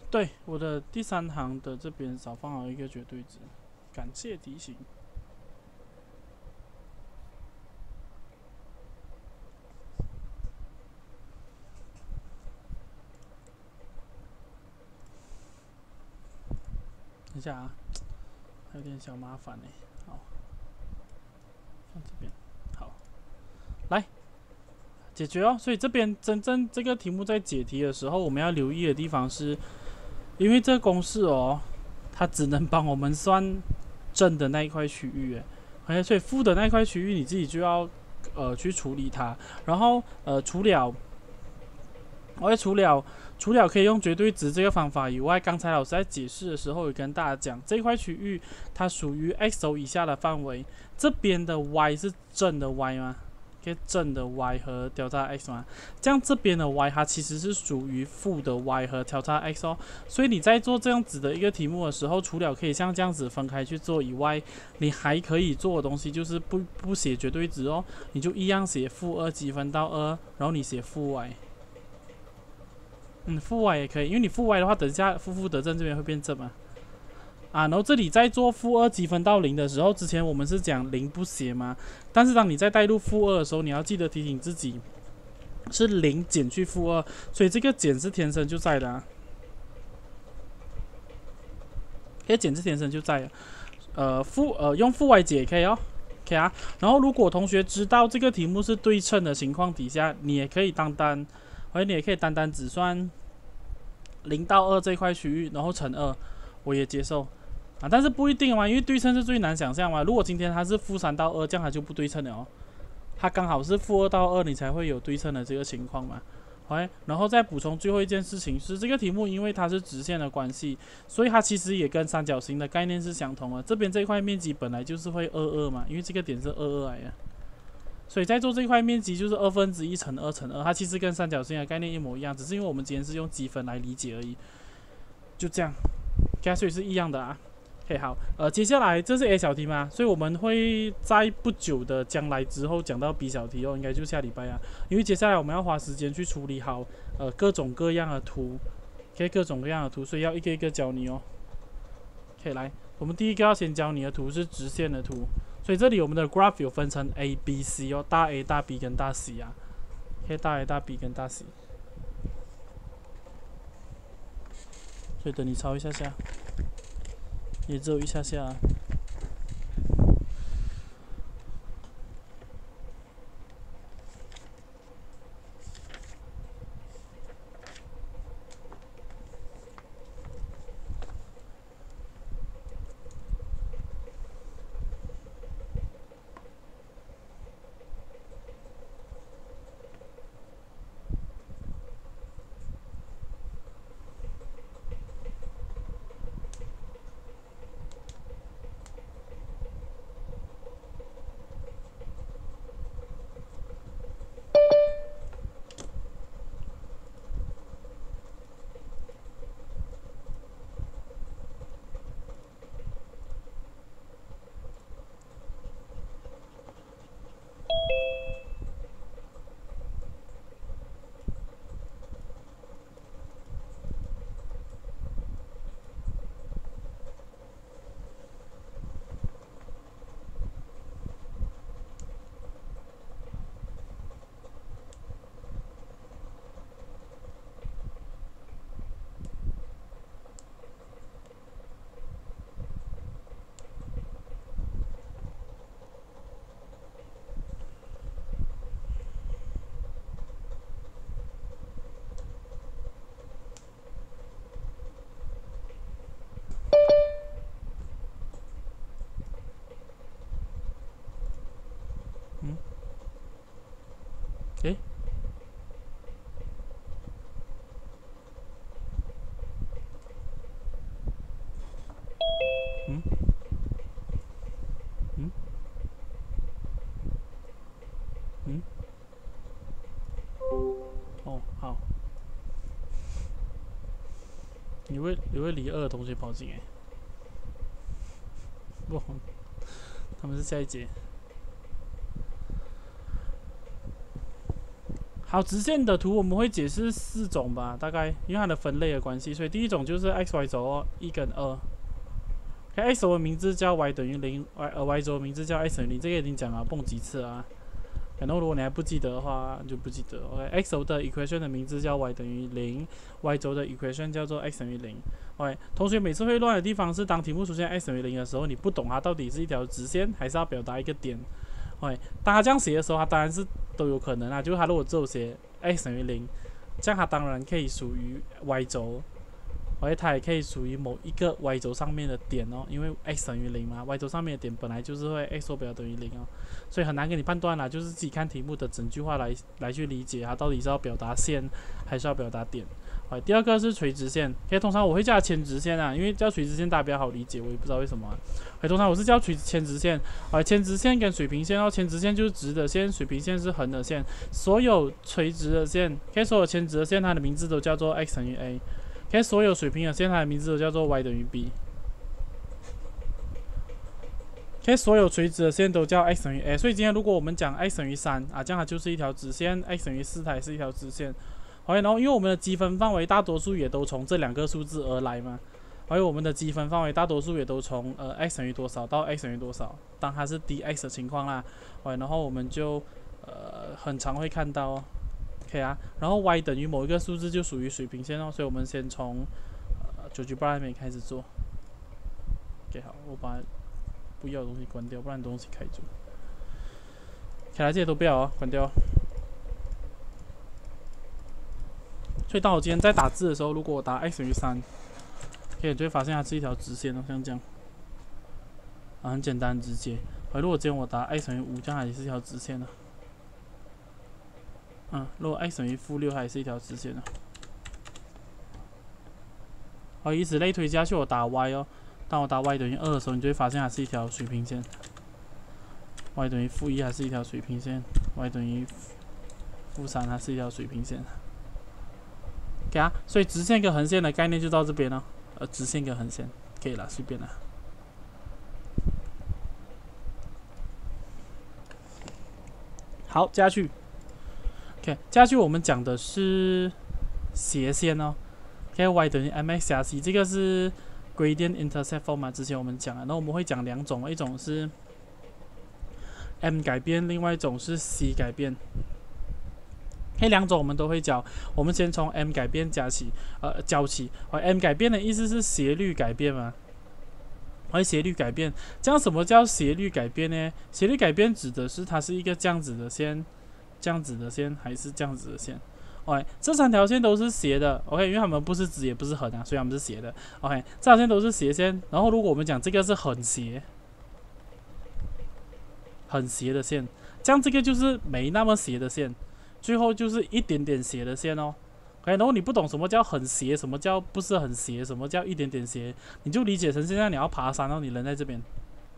对，我的第三行的这边少放好一个绝对值，感谢提醒。等一下啊，还有点小麻烦呢。好，放这边。好，来解决哦。所以这边真正这个题目在解题的时候，我们要留意的地方是，因为这个公式哦，它只能帮我们算正的那一块区域，哎，哎，所以负的那一块区域你自己就要呃去处理它。然后呃除了，我除了除了可以用绝对值这个方法以外，刚才老师在解释的时候有跟大家讲，这块区域它属于 x 轴以下的范围，这边的 y 是正的 y 吗？可以正的 y 和 delta x 吗？这样这边的 y 它其实是属于负的 y 和 delta x 哦。所以你在做这样子的一个题目的时候，除了可以像这样子分开去做以外，你还可以做的东西就是不不写绝对值哦，你就一样写负二积分到二，然后你写负 y。嗯，负 y 也可以，因为你负 y 的话，等一下负负得正这边会变正嘛。啊，然后这里在做负二积分到零的时候，之前我们是讲零不写嘛，但是当你在带入负二的时候，你要记得提醒自己是零减去负二，所以这个减是天生就在的啊。可以减是天生就在的，呃负呃用负 y 解也可以哦。OK 啊，然后如果同学知道这个题目是对称的情况底下，你也可以单单。而你也可以单单只算零到二这块区域，然后乘二，我也接受啊，但是不一定嘛，因为对称是最难想象嘛。如果今天它是负三到二，这样它就不对称了哦。它刚好是负二到二，你才会有对称的这个情况嘛。OK， 然后再补充最后一件事情是，这个题目因为它是直线的关系，所以它其实也跟三角形的概念是相同的。这边这块面积本来就是会二二嘛，因为这个点是二二来的。所以在做这块面积就是二分之一乘二乘二，它其实跟三角形的概念一模一样，只是因为我们今天是用积分来理解而已，就这样 ，OK， 所以是一样的啊。OK， 好，呃，接下来这是 A 小题嘛，所以我们会在不久的将来之后讲到 B 小题哦，应该就下礼拜啊，因为接下来我们要花时间去处理好呃各种各样的图 ，OK， 各种各样的图，所以要一个一个教你哦。OK， 来，我们第一个要先教你的图是直线的图。所以这里我们的 graph 有分成 A、B、C 哦，大 A、大 B 跟大 C 啊，可以大 A、大 B 跟大 C。所以等你抄一下下，也只有一下下、啊。诶，嗯，嗯，嗯，哦，好，你会你会离二的同学跑进来，不，他们是下一节。 好，直线的图我们会解释四种吧，大概因为它的分类的关系，所以第一种就是 x y 轴一跟二。OK，x 轴的名字叫 y 等于零 ，y 呃 y 轴的名字叫 x 等于零，这个已经讲了，蹦几次啊？然后如果你还不记得的话，就不记得。OK，x 轴的 equation 的名字叫 y 等于零 ，y 轴的 equation 叫做 x 等于零。OK，同学每次会乱的地方是当题目出现 x 等于零的时候，你不懂它到底是一条直线还是要表达一个点。OK，当它这样写的时候，它当然是都有可能啊。就是它如果只有写 x 等于零，这样它当然可以属于 y 轴。而它也可以属于某一个 y 轴上面的点哦，因为 x 等于零嘛 ，y 轴上面的点本来就是会 x 坐标等于零哦，所以很难给你判断啦，就是自己看题目的整句话来来去理解它到底是要表达线还是要表达点。好，第二个是垂直线，可以通常我会叫它牵直线啊，因为叫垂直线大家比较好理解，我也不知道为什么、啊。哎，通常我是叫垂牵直线，啊，牵直线跟水平线哦，牵直线就是直的线，水平线是横的线，所有垂直的线，可以所有牵直的线它的名字都叫做 x 等于 a。OK， 所有水平的线，它的名字都叫做 y 等于 b。OK， 所有垂直的线都叫 x 等于 a。所以今天如果我们讲 x 等于三啊，这样它就是一条直线 ；x 等于四，它也是一条直线。OK， 然后因为我们的积分范围大多数也都从这两个数字而来嘛，还有我们的积分范围大多数也都从呃 x 等于多少到 x 等于多少，当它是 dx 的情况啦。OK， 然后我们就呃很常会看到、哦。OK 啊，然后 y 等于某一个数字就属于水平线哦，所以我们先从呃九九八那边开始做。OK， 好，我把不要的东西关掉，不然东西开住。看来这些都不要哦，关掉。所以当我今天在打字的时候，如果我打 x 等于三，可以就会发现它是一条直线哦，像这样，啊，很简单直接。而如果今天我打 x 等于五，这样它也是一条直线的。嗯，如果 x 等于负六，还是一条直线呢。好，以此类推下去，我打 y 哦。当我打 y 等于二的时候，你就会发现它是一条水平线。y 等于负一，还是一条水平线。y 等于负三，它是一条水平线。OK 啊，所以直线跟横线的概念就到这边了。呃，直线跟横线可以了，随便了。好，接下去。OK， 接下去我们讲的是斜线哦。OK，y 等于 mx 加 c， 这个是 gradient intercept form 嘛，之前我们讲了。然后我们会讲两种，一种是 m 改变，另外一种是 c 改变。这两种我们都会教。我们先从 m 改变加起，呃，教起。m 改变的意思是斜率改变嘛？而斜率改变，这样什么叫斜率改变呢？斜率改变指的是它是一个这样子的线。这样子的线还是这样子的线 ？OK， 这三条线都是斜的 ，OK， 因为它们不是直也不是横啊，所以它们是斜的。OK， 这条线都是斜线。然后如果我们讲这个是很斜，很斜的线，这样这个就是没那么斜的线，最后就是一点点斜的线哦。OK， 然后你不懂什么叫很斜，什么叫不是很斜，什么叫一点点斜，你就理解成现在你要爬山，然后你人在这边。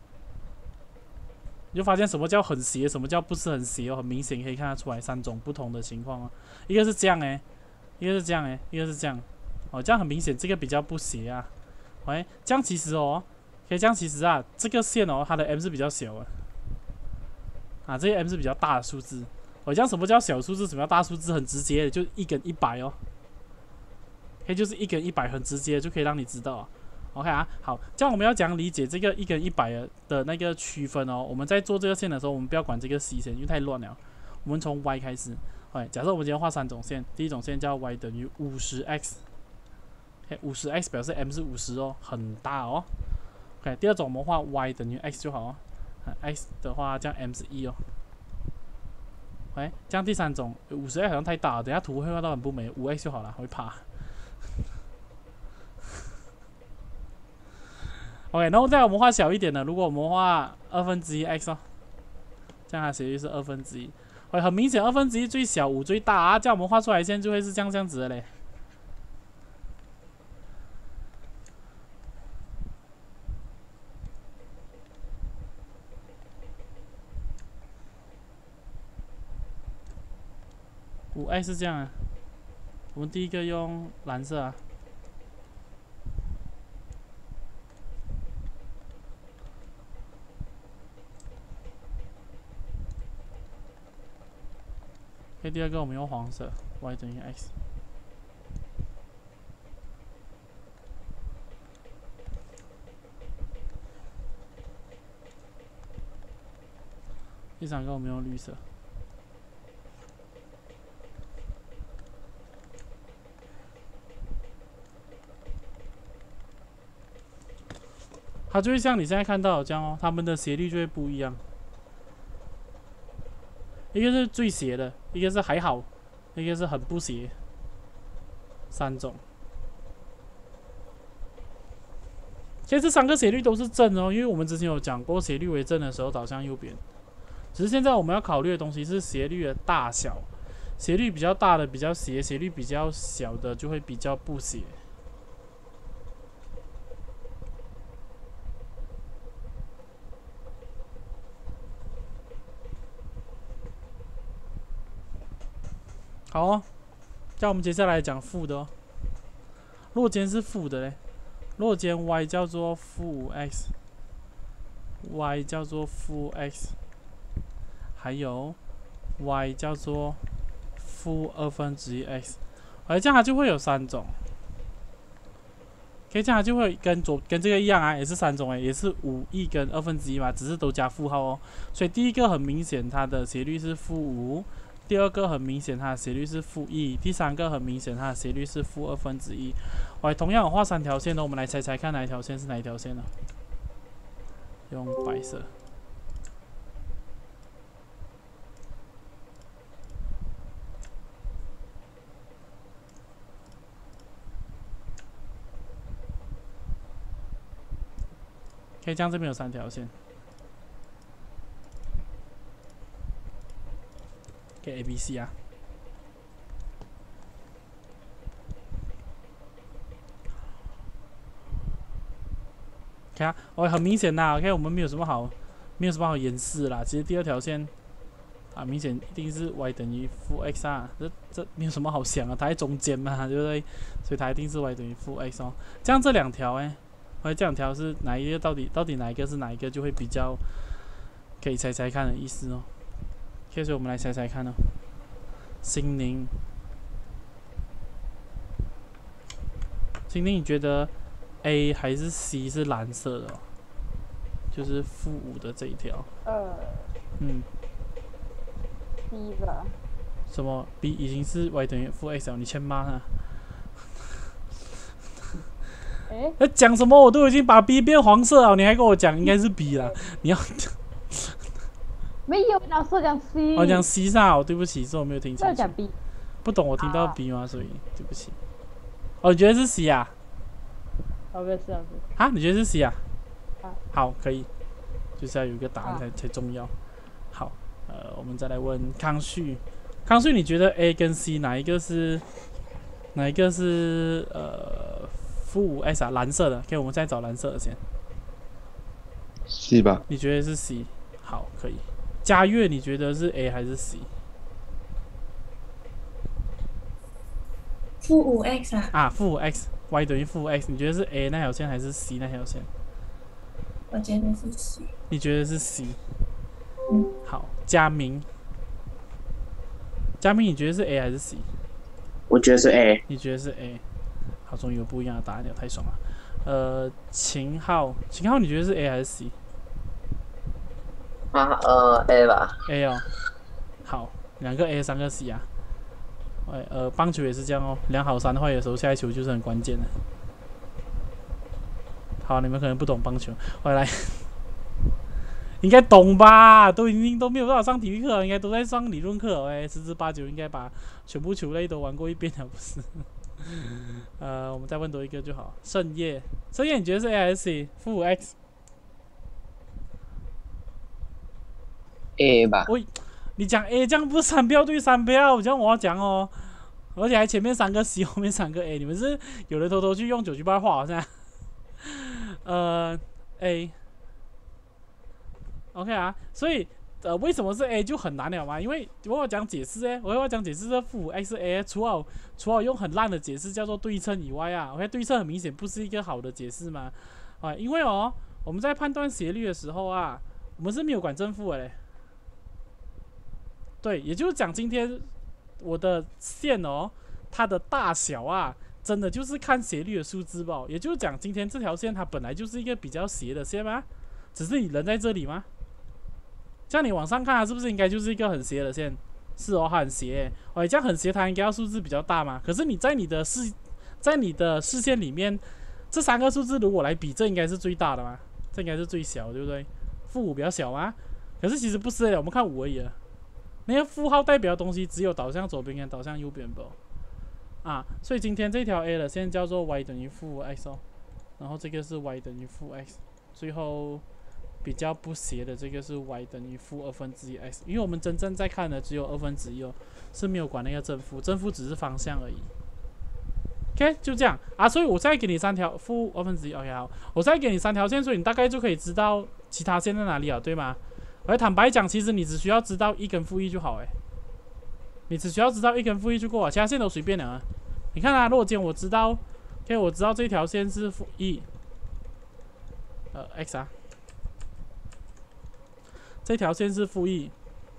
你就发现什么叫很斜，什么叫不是很斜哦，很明显可以看得出来三种不同的情况哦。一个是这样哎，一个是这样哎，一个是这样，哦，这样很明显，这个比较不斜啊。喂，这样其实哦，可以这样其实啊，这个线哦，它的 m 是比较小的，啊，这个 m 是比较大的数字。哦，这样什么叫小数字，什么叫大数字？很直接的，就一跟一百哦，可以就是一跟一百，很直接就可以让你知道、啊。OK 啊，好，这样我们要讲理解这个一跟一百的那个区分哦。我们在做这个线的时候，我们不要管这个 c 线，因为太乱了。我们从 y 开始。OK， 假设我们今天画三种线，第一种线叫 y 等于五十 x， 五十 x 表示 m 是五十哦，很大哦。OK， 第二种我们画 y 等于 x 就好哦。x 的话，这样 m 是一哦。OK， 这样第三种五十 x 好像太大了，等一下图会画到很不美，五 x 就好了，会怕。OK， 然后再我们画小一点的，如果我们画二分之一 x 哦，这样它斜率是二分之一。OK， 很明显二分之一最小，五最大啊，这样我们画出来线就会是这样这样子的嘞。五 x 是这样啊，我们第一个用蓝色啊。 OK， 第二个我们用黄色 y 等于 x。第三个我们用绿色。它就会像你现在看到的这样哦，它们的斜率就会不一样。一个是最斜的，一个是还好，一个是很不斜，三种。其实这三个斜率都是正哦，因为我们之前有讲过，斜率为正的时候导向右边。只是现在我们要考虑的东西是斜率的大小，斜率比较大的比较斜，斜率比较小的就会比较不斜。好哦，那我们接下来讲负的哦。如果今天是负的嘞，如果今天 y 叫做负五 x，y 叫做负 x， 还有 y 叫做负二分之一 x， 而这样它就会有三种。可以这样它就会跟左跟这个一样啊，也是三种哎，也是五一跟二分之一嘛，只是都加负号哦。所以第一个很明显它的斜率是负五。第二个很明显，它的斜率是负一；第三个很明显，它的斜率是负二分之一。我同样我画三条线呢，我们来猜猜看哪一条线是哪一条线呢？用白色。可以这样，这边有三条线。给 A、B、C 啊。看啊，哦，很明显呐。OK， 我们没有什么好，没有什么好掩饰啦。其实第二条线啊，明显一定是 y 等于负 x 啊，这这没有什么好想啊，它在中间嘛，对不对？所以它一定是 y 等于负 x 哦。这样这两条哎，哎，这两条是哪一个？到底到底哪一个是哪一个？就会比较可以猜猜看的意思哦。OK， 所以我们来猜猜看哦。心灵，心灵，你觉得 A 还是 C 是蓝色的、哦？就是负五的这一条。 呃。 嗯。 C 吧。 什么 ？B 已经是 y 等于负 x 了，你欠骂他。 哎。 那讲什么？我都已经把 B 变黄色了，你还跟我讲应该是 B 啦？你要。 没有，老师讲 C。 我讲 C 上，我对不起，是我没有听清楚。 讲 B。 不懂，我听到 B 吗？所以对不起。哦，你觉得是 C 啊？ 哦，不是，不是。 啊，你觉得是 C 啊？ 啊。 好，可以。就是要有一个答案才、啊、才重要。好，呃，我们再来问康旭。康旭，你觉得 A 跟 C 哪一个是哪一个是呃负五 x 啊？蓝色的，可以，我们再找蓝色的先。 C 吧？ 你觉得是 C？ 好，可以。嘉悦，你觉得是 A 还是 C？ 负五 x 啊？ 啊，负五 x，y 等于负五 x， 你觉得是 A 那条线还是 C 那条线？ 我觉得是 C。 你觉得是 C？ 嗯。 好，佳明，佳明，你觉得是 A 还是 C？ 我觉得是 A。 你觉得是 A？ 好，终于有不一样的答案了，太爽了。呃，秦昊，秦昊，你觉得是 A 还是 C？ 啊，呃 ，A 吧。 A 哦，好，两个 A， 三个 C 啊。哎，呃，棒球也是这样哦，两好三坏的时候，下一球就是很关键的。好，你们可能不懂棒球，我来，应该懂吧？都已经都没有办法上体育课了，应该都在上理论课哎，十之八九应该把全部球类都玩过一遍了，不是？呃，我们再问多一个就好。盛叶，盛叶，你觉得是 A 还是 C？ 负五 x？ A 吧。 喂，你讲 A， 这样不是三票对三票，这样我要讲哦。而且还前面三个 C， 后面三个 A， 你们是有人偷偷去用九九八画好像。呃 ，A。OK 啊，所以呃，为什么是 A 就很难了嘛？因为我要讲解释哎，我要讲解释这负五 x 是 A， 除了除了用很烂的解释叫做对称以外啊 ，OK， 对称很明显不是一个好的解释嘛。啊，因为哦，我们在判断斜率的时候啊，我们是没有管正负的嘞。对，也就是讲今天我的线哦，它的大小啊，真的就是看斜率的数字吧。也就是讲，今天这条线它本来就是一个比较斜的线吗？只是你人在这里吗？像你往上看，它是不是应该就是一个很斜的线？是哦，它很斜。哦，这样很斜，它应该要数字比较大嘛。可是你在你的视，在你的视线里面，这三个数字如果来比，这应该是最大的嘛？这应该是最小，对不对？负五比较小吗？可是其实不是的，我们看五而已了。那个负号代表的东西只有导向左边跟导向右边吧。啊，所以今天这条 A 的线叫做 y 等于负 x 哦，然后这个是 y 等于负 x， 最后比较不斜的这个是 y 等于负二分之一 x， 因为我们真正在看的只有二分之一哦，是没有管那个正负，正负只是方向而已。OK， 就这样啊，所以我再给你三条负二分之一 ，OK 好，我再给你三条线，所以你大概就可以知道其他线在哪里了，对吗？而坦白讲，其实你只需要知道一跟负一就好哎，你只需要知道一跟负一就够了，其他线都随便了啊。你看啊，如果今天我知道 ，OK， 我知道这条线是负一，呃 x 啊，这条线是负一，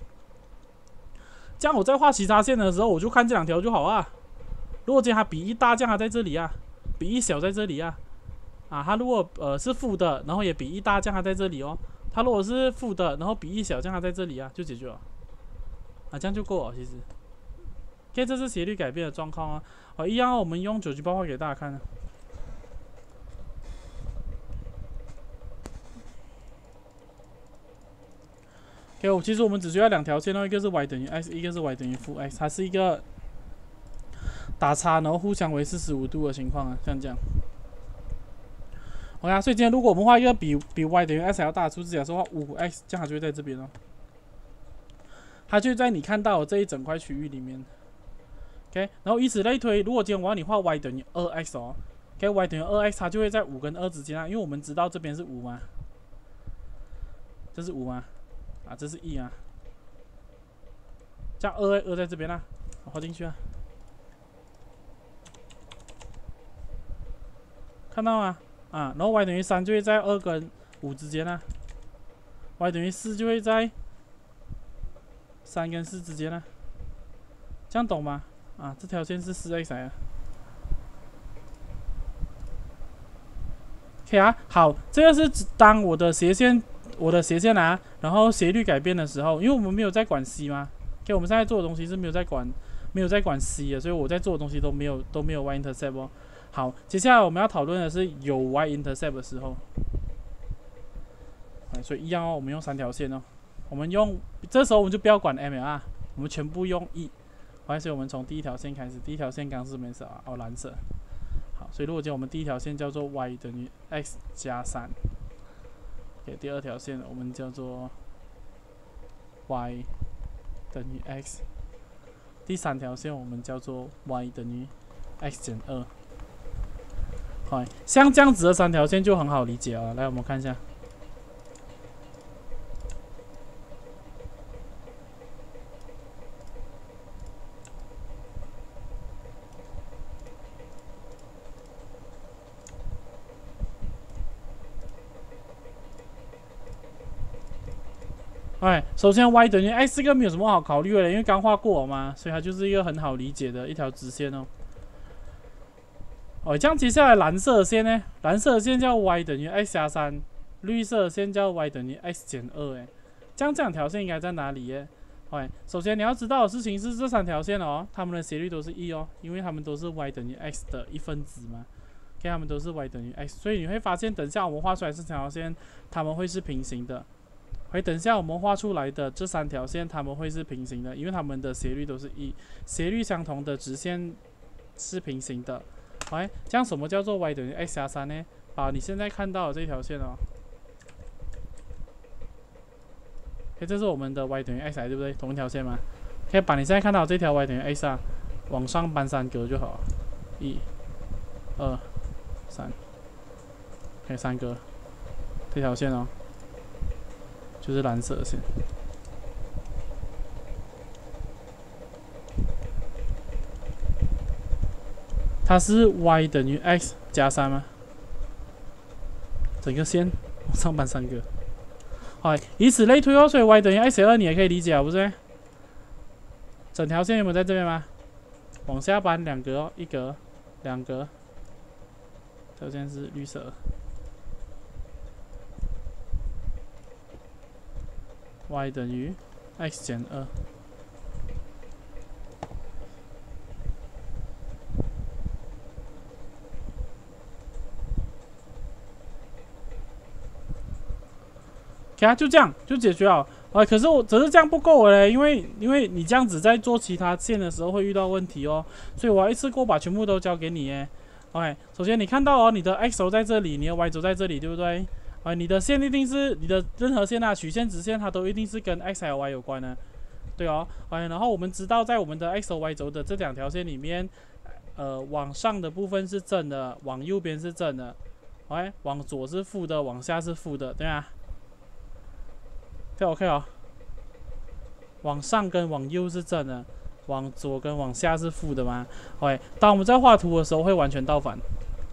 这样我在画其他线的时候，我就看这两条就好啊。如果今天它比一大，这样它在这里啊，比一小在这里啊，啊，它如果呃是负的，然后也比一大，这样它在这里哦。它如果是负的，然后比一小，这样它在这里啊，就解决了，啊，这样就够了。其实 ，OK， 这是斜率改变的状况啊。好，一样，我们用九 G 报画给大家看啊。OK， 我其实我们只需要两条线哦，一个是 y 等于 x， 一个是 y 等于负 x， 它是一个打叉，然后互相为四十五度的情况啊，像这样。OK 啊，所以今天如果我们画一个比比 y 等于 x 还要大的数字，假设画五 x， 这样它就会在这边哦。它就在你看到的这一整块区域里面。OK， 然后以此类推，如果今天我要你画 y 等于 二 x 哦 ，OK，y 等于 二 x， 它就会在五跟二之间啊，因为我们知道这边是五嘛，这是五嘛，啊，这是一啊，这样二二在这边啊，我画进去啊，看到吗？啊，然后 y 等于三就会在二跟五之间啊 ，y 等于四就会在三跟四之间啊，这样懂吗？啊，这条线是四 x 来的。OK 啊，好，这个是当我的斜线，我的斜线啊，然后斜率改变的时候，因为我们没有在管 c 嘛 ，OK， 我们现在做的东西是没有在管，没有在管 c 的，所以我在做的东西都没有都没有 y intercept 哦。好，接下来我们要讨论的是有 y intercept 的时候，哎，所以一样哦，我们用三条线哦，我们用这时候我们就不要管 m 啊，我们全部用 e， 好，所以我们从第一条线开始，第一条线刚是什么颜色啊？哦，蓝色。好，所以如果今天我们第一条线叫做 y 等于 x 加三，给第二条线我们叫做 y 等于 x， 第三条线我们叫做 y 等于 x 减二。好，像这样子的三条线就很好理解啊。来，我们看一下。哎，首先 y 等于 x 这个没有什么好考虑的，因为刚画过嘛，所以它就是一个很好理解的一条直线哦。哦，这样接下来蓝色的线呢？蓝色的线叫 y 等于 x 加三，绿色的线叫 y 等于 x 减二。哎，这样这两条线应该在哪里耶？哎，首先你要知道的事情是这三条线哦，它们的斜率都是一哦，因为它们都是 y 等于 x 的一分子嘛。OK， 它们都是 y 等于 x， 所以你会发现，等下我们画出来这三条线，它们会是平行的。所以等下我们画出来的这三条线，它们会是平行的，因为它们的斜率都是一，斜率相同的直线是平行的。哎，这样什么叫做 y 等于 x 加三呢？把你现在看到的这条线哦，哎，这是我们的 y 等于 x 对不对？同一条线嘛。可以把你现在看到的这条 y 等于 x 啊，往上搬三格就好了。一、二、三，可以三格，这条线哦。就是蓝色的线，它是 y 等于 x 加三吗？整个线往上搬三个，好，以此类推哦。所以 y 等于 x 减二，你也可以理解啊，不是？ 整条线有没有在这边吗？往下搬两格哦，一格，两格。这条线是绿色。y 等于 x 减二。OK 啊，就这样就解决了。啊，可是我只是这样不够嘞，因为因为你这样子在做其他线的时候会遇到问题哦，所以我要一次过把全部都交给你耶。OK， 首先你看到哦，你的 x 轴在这里，你的 y 轴在这里，对不对？啊，你的线一定是你的任何线啊，曲线、直线，它都一定是跟 x 还有 y 有关的，对哦。哎，然后我们知道在我们的 x 和 y 轴的这两条线里面，呃，往上的部分是正的，往右边是正的，哎，往左是负的，往下是负的，对吗？这 OK 哦。往上跟往右是正的，往左跟往下是负的嘛。OK， 当我们在画图的时候会完全倒反。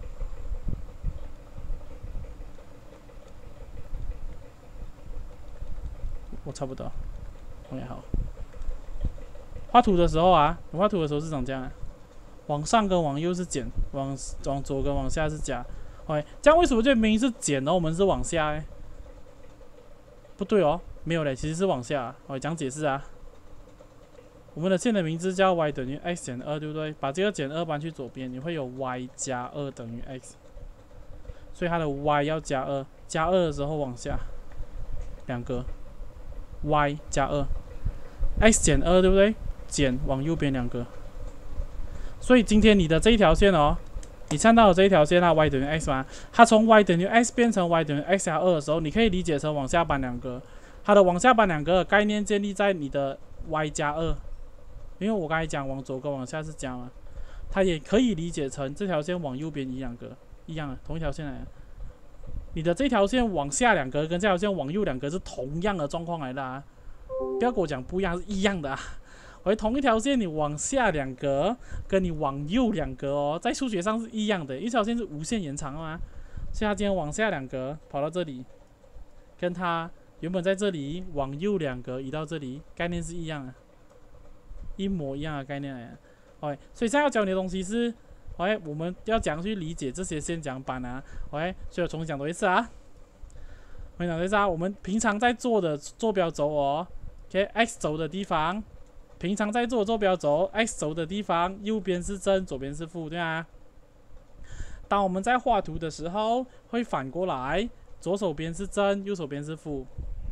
我差不多 ，OK 好。画图的时候啊，你画图的时候是长这样、啊，往上跟往右是减，往往左跟往下是加。OK， 这样为什么这明明是减呢？我们是往下哎？不对哦。没有嘞，其实是往下、啊。我讲解释啊。我们的线的名字叫 y 等于 x 减二，对不对？把这个减二搬去左边，你会有 y 加二等于 x， 所以它的 y 要加二，加二的时候往下两个 y 加二 ，x 减二，对不对？减往右边两个。所以今天你的这一条线哦，你看到的这一条线啊 ，y 等于 x 吗？它从 y 等于 x 变成 y 等于 x 加二的时候，你可以理解成往下搬两个。它的往下搬两个的概念建立在你的 y 加二，因为我刚才讲往左跟往下是加嘛，它也可以理解成这条线往右边移两格，一样的同一条线来的。你的这条线往下两格跟这条线往右两格是同样的状况来的啊，不要跟我讲不一样，是一样的啊。而同一条线你往下两格跟你往右两格哦，在数学上是一样的，一条线是无限延长嘛，所以它今天往下两格跑到这里，跟它原本在这里往右两格移到这里，概念是一样的，一模一样的概念来的。OK， 所以现在要教你的东西是 ，OK， 我们要讲去理解这些线讲板啊。OK， 所以我重新讲多一次啊。重新讲多一次啊，我们平常在做的坐标轴哦 ，OK，x 轴的地方，平常在做的坐标轴 x 轴的地方，右边是正，左边是负，对啊。当我们在画图的时候，会反过来。左手边是正，右手边是负。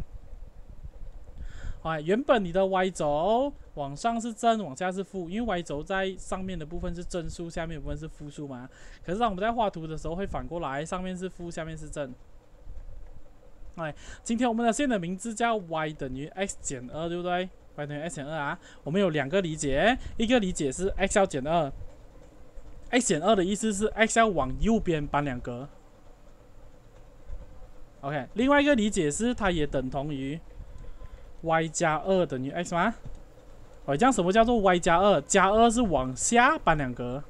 哎，原本你的 y 轴往上是正，往下是负，因为 y 轴在上面的部分是正数，下面的部分是负数嘛。可是当我们在画图的时候会反过来，上面是负，下面是正。哎，今天我们的线的名字叫 y 等于 x 减二，对不对 ？y 等于 x 减二啊。我们有两个理解，一个理解是 x 要减二 ，x 减二的意思是 x 要往右边搬两格。OK， 另外一个理解是它也等同于 y 加二等于 x 吗？哦，这样什么叫做 y 加二？加二是往下搬两格，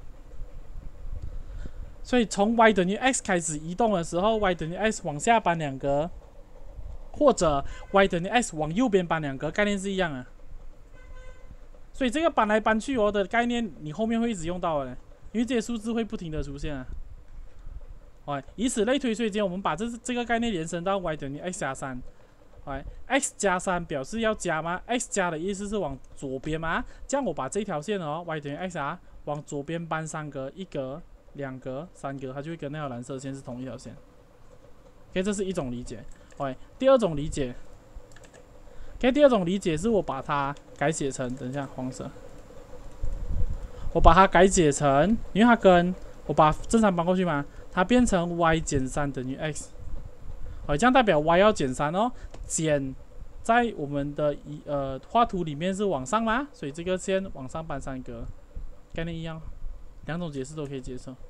所以从 y 等于 x 开始移动的时候 ，y 等于 x 往下搬两格，或者 y 等于 x 往右边搬两格，概念是一样的。所以这个搬来搬去哦的概念，你后面会一直用到的，因为这些数字会不停的出现啊。哦，以此类推，所以今天我们把这这个概念延伸到 y 等于 x 加三。哦 ，x 加三表示要加吗 ？x 加的意思是往左边吗？这样我把这条线哦 ，y 等于 x 啊，往左边搬三格，一格、两格、三格，它就会跟那条蓝色线是同一条线。OK， 这是一种理解。OK， 第二种理解 ，OK， 第二种理解是我把它改写成，等一下黄色，我把它改写成，因为它跟我把正常搬过去嘛。它变成 y 减三等于 x， 好，这样代表 y 要减三哦，减在我们的呃画图里面是往上嘛，所以这个线往上搬三格，概念一样，两种解释都可以接受。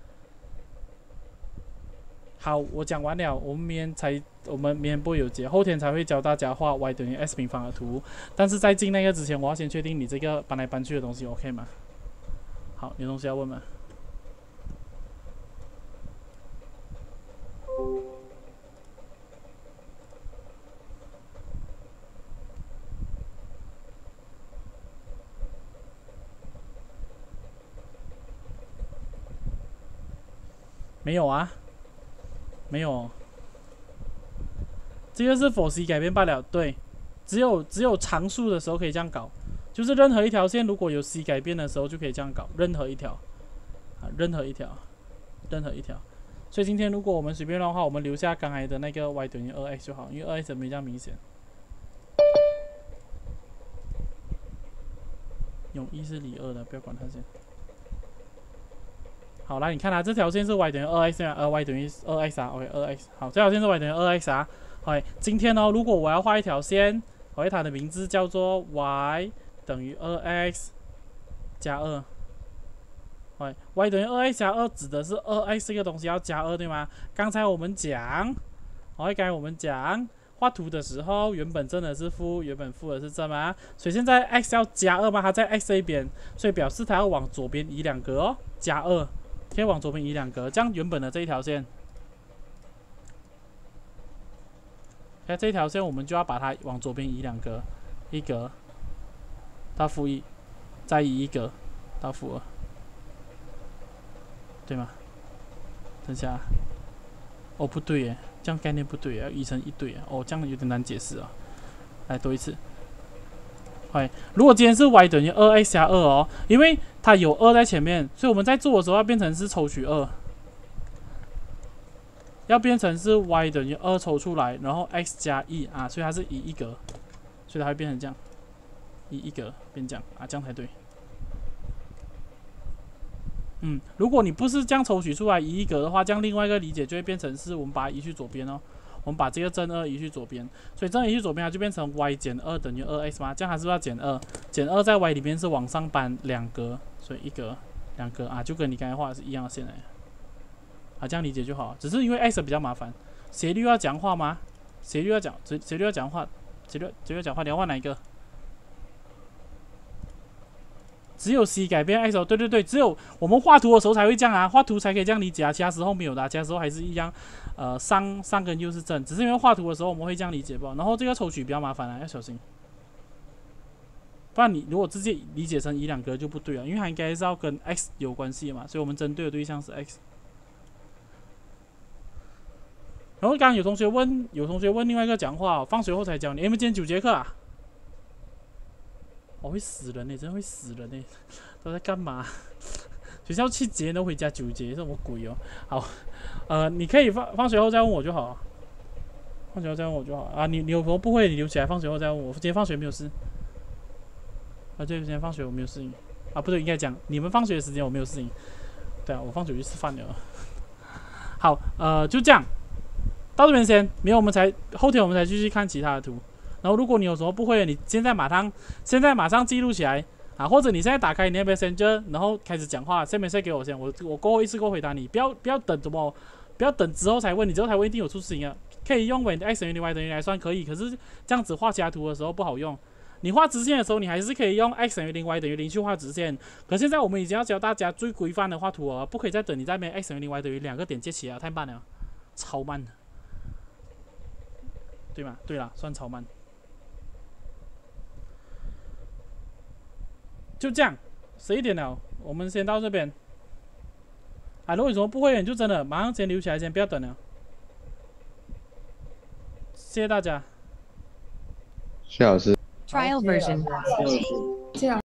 好，我讲完了，我们明天才我们明天不会有节，后天才会教大家画 y 等于 x 平方的图，但是在进那个之前，我要先确定你这个搬来搬去的东西 OK 吗？好，有东西要问吗？ 没有啊，没有。这个是否 C 改变罢了，对，只有只有常数的时候可以这样搞，就是任何一条线如果有 C 改变的时候就可以这样搞，任何一条，啊，任何一条，任何一条。所以今天如果我们随便乱的话，我们留下刚才的那个 y 等于 二 x 就好，因为 二 x 没这样明显。永一是理二的，不要管它先。好，来你看啊，这条线是 y 等于 二 x 啊，呃 y 等于 二 x 啊 ，OK 二 x。好，这条线是 y 等于 二 x 啊。OK， 今天呢，如果我要画一条线，我它的名字叫做 y 等于 二 x 加二。OK， y 等于 二 x 加二指的是 二 x 这个东西要加二，对吗？刚才我们讲 ，OK， 刚才我们讲。画图的时候，原本真的是负，原本负的是正嘛，所以现在 x 要加二嘛，它在 x 这一边，所以表示它要往左边移两格哦，加二，可以往左边移两格，这样原本的这一条线，哎，这一条线我们就要把它往左边移两格，一格到负一，再移一格到负二，对吗？等下，哦，不对耶。这样概念不对啊，要移成一对啊，哦，这样有点难解释啊。来多一次。哎，如果今天是 y 等于 二 x 加二哦，因为它有二在前面，所以我们在做的时候要变成是抽取二，要变成是 y 等于二抽出来，然后 x 加一啊，所以它是移一格，所以它会变成这样，移一格变这样啊，这样才对。嗯，如果你不是这样抽取出来移一格的话，这样另外一个理解就会变成是我们把它移去左边哦，我们把这个正二移去左边，所以正二移去左边，它就变成 y 减二等于 二 x 嘛，这样它是不是要减二？减二在 y 里面是往上搬两格，所以一格、两格啊，就跟你刚才画的是一样的线来，啊，这样理解就好。只是因为 x 比较麻烦，斜率要讲话吗？斜率要讲，斜率要讲话，斜率斜率要讲话，你要画哪一个？只有 c 改变 x 哦，对对对，只有我们画图的时候才会这样啊，画图才可以这样理解啊，其他时候没有的、啊，其他时候还是一样，呃，上上跟右是正，只是因为画图的时候我们会这样理解吧。然后这个抽取比较麻烦啊，要小心，不然你如果直接理解成移两格就不对了，因为它应该是要跟 x 有关系嘛，所以我们针对的对象是 x。然后刚刚有同学问，有同学问另外一个讲话、哦，放学后才教你，你们今天九节课啊？我、哦、会死人呢，真的会死人呢！都在干嘛？学校七节都回家九节，什么鬼哦？好，呃，你可以放放学后再问我就好，放学后再问我就好啊。你你有什么不会，你留起来，放学后再问我。今天放学没有事。啊，对，今天放学我没有事情。啊，不对，应该讲你们放学的时间我没有事情。对啊，我放学去吃饭了。好，呃，就这样，到这边先，没有我们才后天我们才继续看其他的图。然后，如果你有什么不会的，你现在马上现在马上记录起来啊，或者你现在打开你的 Messenger， 然后开始讲话 ，send message 给我先，我我过后一次过回答你，不要不要等什么，不要等之后才问你，之后才问一定有出事情啊。可以用 when x 等于 y 等于来算可以，可是这样子画其他图的时候不好用。你画直线的时候，你还是可以用 x 等于零 y 等于零去画直线。可现在我们已经要教大家最规范的画图哦，不可以再等你在那边 x 等于零 y 等于两个点接起来，太慢了，超慢的，对吗？对啦，算超慢。就这样，十一点了，我们先到这边。啊，如果有什么不会，你就真的马上先留起来，先不要等了。谢谢大家。 谢老师。 Trial version. 这样。